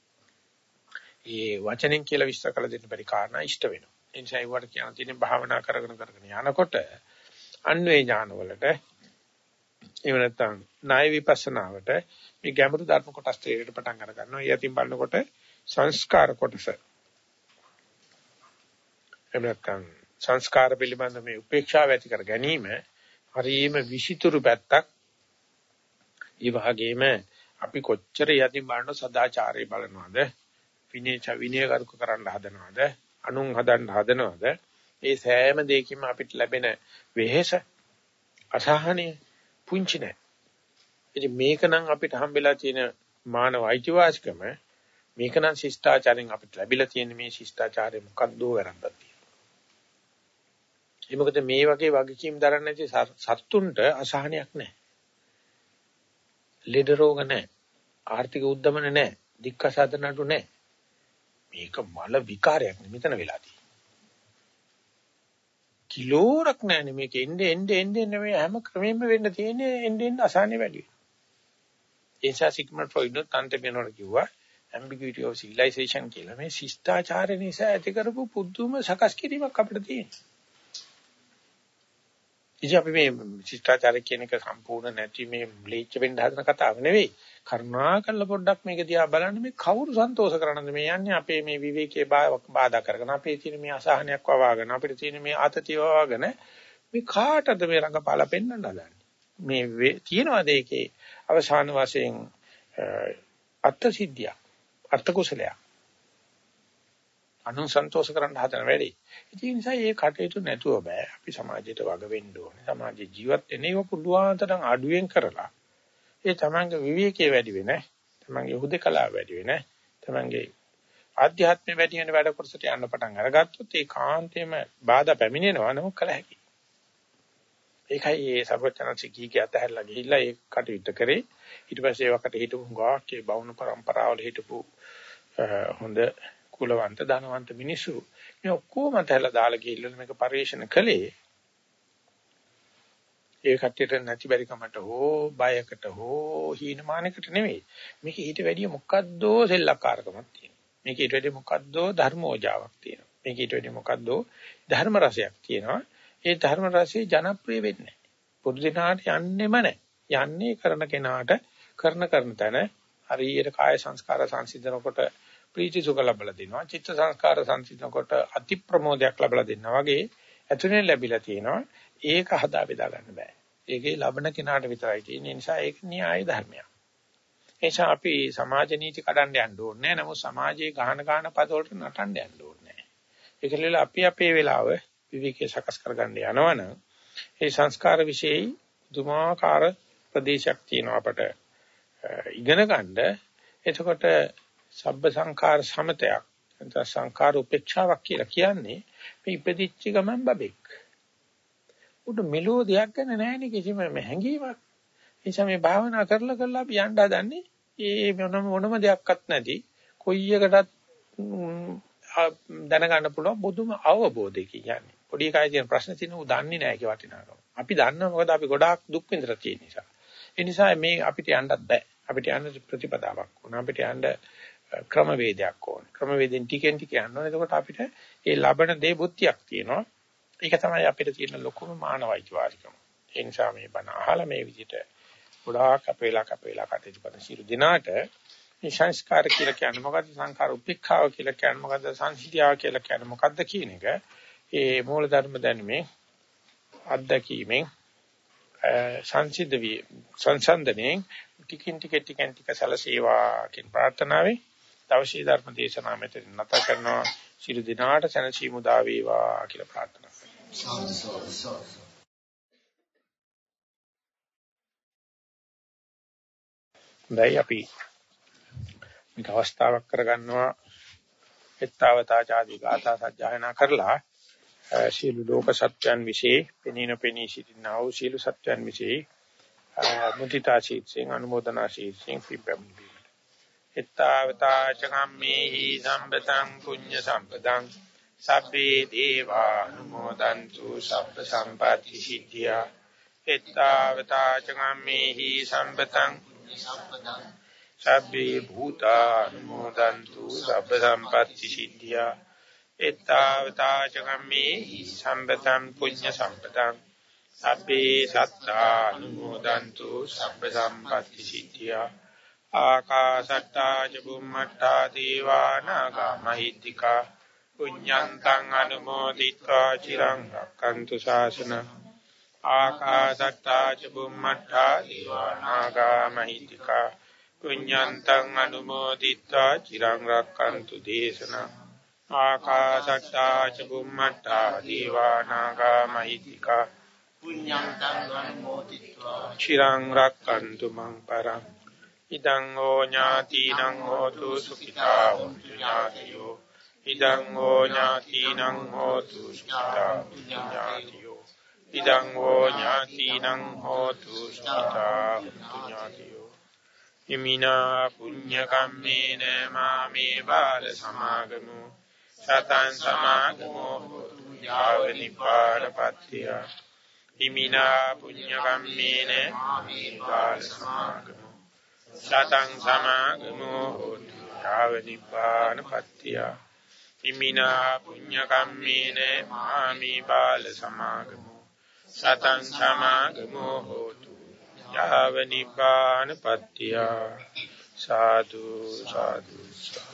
ඒ වචනෙන් කියලා විස්තර කළ දෙන්න බැරි කාරණා ඉෂ්ට වෙනවා. ඒ නිසා ඒවට කියන තියෙන භාවනා කරගෙන කරගෙන යනකොට අන්වේ ඥාන වලට එහෙම නැත්නම් ණය විපස්සනාවට මේ ගැඹුරු ධර්ම කොටස් තේරෙන්න පටන් අර ගන්නවා. ඒ අතින් බලනකොට සංස්කාර කොටස එහෙම නැත්නම් සංස්කාර පිළිබඳ මේ උපේක්ෂාව ඇති කර ගැනීම හරියම විසිතුරු පැත්තක්. ඒ වගේම අපි කොච්චර යදින් බලන සදාචාරය බලනවද විනය විනය කරුක කරන්න හදනවද අනුන් හදන්න හදනවද ඒ සෑම දෙයකින්ම අපිට ලැබෙන වෙහෙස අසහනය පුංචි නෑ. ඉතින් මේක නම් අපිට හම්බෙලා තියෙන මානව අයිතිවාසිකම මේක නම් ශිෂ්ටාචාරයෙන් අපිට ලැබිලා තියෙන මේ ශිෂ්ටාචාරය මොකක්ද වැරද්දක් තියෙනවා. ඒ මොකද මේ වගේ වගකීම් දරන්න නැති සත්තුන්ට අසහනයක් නැහැ. ලෙඩ රෝග නැහැ. ආර්ථික උද්දමන නැහැ. දික්කසාද නඩු නැහැ. මේක මල විකාරයක් නෙමෙයි මෙතන වෙලා තියෙන්නේ. කිලෝරක් නැහැ මේක එන්නේ එන්නේ එන්නේ මේ හැම ක්‍රමෙම වෙන්න තියෙන්නේ එන්නේ එන්නේ අසහනෙ වැඩි වෙනවා. ඒ නිසා සිග්මන්ඩ් ෆ්‍රොයිඩ් උත් අන්තිමේනවල කිව්වා ambiguity of civilization කියලා. මේ ශිෂ්ටාචාරය නිසා ඇති කරපු පුදුම සකස් කිරීමක් අපිට තියෙනවා. ඉතින් අපි මේ ශිෂ්ටාචාරය කියන එක සම්පූර්ණ නැති මේ බ්ලීච් වෙන්න හදන කතාව නෙවෙයි. කරුණාකරලා පොඩ්ඩක් මේක දිහා බලන්න මේ කවුරු සන්තෝෂ කරන්නද මේ යන්නේ අපේ මේ විවේකයේ බාධා කරගෙන අපේ තියෙන මේ අසහනයක් වවාගෙන අපිට තියෙන මේ ආතතිය වවාගෙන මේ කාටද මේ රඟපාලා පෙන්වන්න හදන්නේ මේ තියෙනවාද ඒකේ අවසාන වශයෙන් අර්ථ සිද්ධිය අර්ථ කුසලයක් අනු සන්තෝෂ කරන්න හදන වැඩි. ඒ නිසා මේ කටයුතු නැතුව බෑ. අපි සමාජයට වග වෙන්න ඕනේ. සමාජයේ ජීවත් වෙන ඒවා පුළුවන් තරම් අඩුවෙන් කරලා ඒ තමන්ගේ විවේකයේ වැඩි වෙන, තමන්ගේ හුදකලාව වැඩි වෙන, තමන්ගේ ආධ්‍යාත්මය වැඩි වෙන වැඩ කොටසට යන්න පටන් අරගත්තොත් ඒ කාන්තේම බාධා පැමිණෙනවා නමුත් කල හැකියි. ඒකයි ඒ සර්වඥාන්සේ කීකේ අතහැරලා ගිහිල්ලා ඒ කටයුත්ත කරේ. ඊට පස්සේ ඒවකට හිටපු ගාක්කේ බවුන પરම්පරාවල හිටපු හොඳ කුලවන්ත ධනවන්ත මිනිස්සු මේ ඔක්කොම අතහැරලා දාලා ගිහිල්ලා මේක පරිශන කළේ. ඒ කට්ටියට නැති බැරි කමට හෝ බයකට හෝ හීනමානකට නෙවෙයි. මේක ඊට වැඩිය මොකද්දෝ සෙල්ලක්කාරකමක් තියෙනවා. මේක ඊට වැඩිය මොකද්දෝ ධර්මෝජාවක් තියෙනවා. මේක ඊට වැඩිය මොකද්දෝ ධර්ම රසයක් තියෙනවා. ඒ ධර්ම රසය ජනප්‍රිය වෙන්නේ නැහැ. පොදු දිනාට යන්නෙම නැහැ. යන්නේ කරන කෙනාට කරන කරන තැන හරියට කාය සංස්කාර සංසිඳනකොට ප්‍රීති සුඛ ලැබලා දෙනවා. චිත්ත සංස්කාර සංසිඳනකොට අති ප්‍රමෝදයක් ලැබලා දෙනවා වගේ ඇතුලෙන් ලැබිලා තියෙනවා. ඒක හදා බෙදා ගන්න බෑ. ඒකේ ලබන කෙනාට විතරයි තියෙන්නේ. ඒ නිසා ඒක න්‍යාය ධර්මයක්. ඒ නිසා අපි සමාජ නීති කඩන්න යන්න ඕනේ නැහැ. නමුත් සමාජයේ ගහන ගහන පද වලට නටන්න යන්න ඕනේ නැහැ. ඒකලෙල අපි අපේ වෙලාව විවිකේ සකස් කරගන්න යනවනම් ඒ සංස්කාර વિશેයි දුමාකාර ප්‍රදේශයක් තියෙනවා අපට ඉගෙන ගන්න. එතකොට සබ්බ සංඛාර සමතයක් නැත්නම් සංඛාර උපේක්ෂාවක් කියලා කියන්නේ මේ ඉපදිච්ච ගමන් බබෙක්. උඩ මෙලෝ දෙයක් ගන්න නැහැ කිසිම හැඟීමක්. ඒ නිසා මේ භාවනා කරලා කරලා අපි යන්න හදන්නේ ඒ මොනම මොනම දෙයක්වත් නැති කොයි එකටත් දැනගන්න පුළුවන් බුදුම අවබෝධය කියන්නේ. පොඩි එකයි තියෙන ප්‍රශ්න තියෙන උ දන්නේ නැහැ ඒක වටිනාකම. අපි දන්නවා මොකද අපි ගොඩාක් දුක් විඳලා තියෙන නිසා. ඒ නිසා මේ අපිට යන්නත් බෑ. අපිට යන්න ප්‍රතිපදාවක් ඕන. අපිට යන්න ක්‍රමවේදයක් ඕන. ක්‍රමවේදෙන් ටිකෙන් ටික යන්න ඕන. එතකොට අපිට ඒ ලබන දේ බුද්ධියක් තියෙනවා. ඒක තමයි අපිට තියෙන ලොකුම මානවයිචවාරිකම. ඒ නිසා මේ බණ අහලා මේ විදිහට ගොඩාක් අපේලා අපේලා කටයුතු කරන සියලු දෙනාට මේ සංස්කාර කියලා කියන්නේ මොකද්ද? සංඛාර උපේක්ඛාව කියලා කියන්නේ මොකද්ද? සංසිද්ධියාව කියලා කියන්නේ මොකද්ද කියන එක ඒ මූල ධර්ම දැනුමේ අත්දැකීමෙන් සංසිද්ධ වී සංසන්දනයේ ටිකින් ටික ටිකෙන් ටික සලසේවා කියන ප්‍රාර්ථනාවයි දවසේ ධර්ම දේශනාව මෙතන නැත කරනවා. සියලු දිනාට සැනසීම උදා වේවා කියලා ප්‍රාර්ථනා කරනවා. දැන් අපි මේක අවස්ථාවක් කරගන්නවා එත්තවතා ආදී ගාථා සජ්ජායනා කරලා සියලු ලෝක සත්‍යයන් વિશે පෙනීන පෙනී සිටිනා වූ සියලු සත්‍යයන් વિશે මුදිතා ශීර්ෂයෙන් අනුමೋದනා ශීර්ෂයෙන් පිළිපැමිණි. එත්තවතා චගම්මේහි සම්පතං පුඤ්ඤ සම්පතං සබ්බේ දේවා අනුමෝදන්තු සබ්බ සම්පatti සිද්ධියා. එත්තවතා චගම්මේහි සම්පතං පුඤ්ඤ සම්පතං සබ්බේ භූතා අනුමෝදන්තු සබ්බ සම්පatti සිද්ධියා. එත්තවතා චගම්මේහි සම්පතං පුඤ්ඤ සම්පතං සබ්බේ සත්තා අනුමෝදන්තු සබ්බ සම්පatti සිද්ධියා. ආකාශට්ටා ච බුම්මට්ටා දේවා නාග මහිද්దికා පුඤ්ඤන්තං අනුමෝදිत्वा චිරං රක්ඛන්තු ශාසන. ආකාශට්ටා ච බුම්මට්ටා දේවා නාග මහිද්దికා පුඤ්ඤන්තං අනුමෝදිत्वा චිරං රක්ඛන්තු දේශනං. ආකාශට්ටා ච බුම්මට්ටා දේවා නාග මහිද්దికා පුඤ්ඤන්තං අනුමෝදිत्वा චිරං රක්ඛන්තු මං පරං. ඉදං ඕ ඥාතිනං හෝතු සුඛිතා හොන්තු ඥාතියෝ. ඉදං ඕ ඥාතිනං හෝතු සුඛිතා හොන්තු ඥාතියෝ. ඉදං ඕ ඥාතිනං හෝතු සුඛිතා හොන්තු ඥාතියෝ. ඉමිනා පුඤ්ඤ කම්මේන මාමේ බාල සමාගමු සතං සමාගමෝ හෝතු යාව නිපාතපත්තිය. ඉමිනා පුඤ්ඤ කම්මේන මාමේ බාල සමාගමු සතං සමාගමෝ හෝතු යාව නිපාතපත්තිය. ඉමිනා පුඤ්ඤ කම්මේන මාමේ බාල සමාගමු සතං සමාගමෝ හෝතු යාව නිපාතපත්තිය. සාදු සාදු සාදු.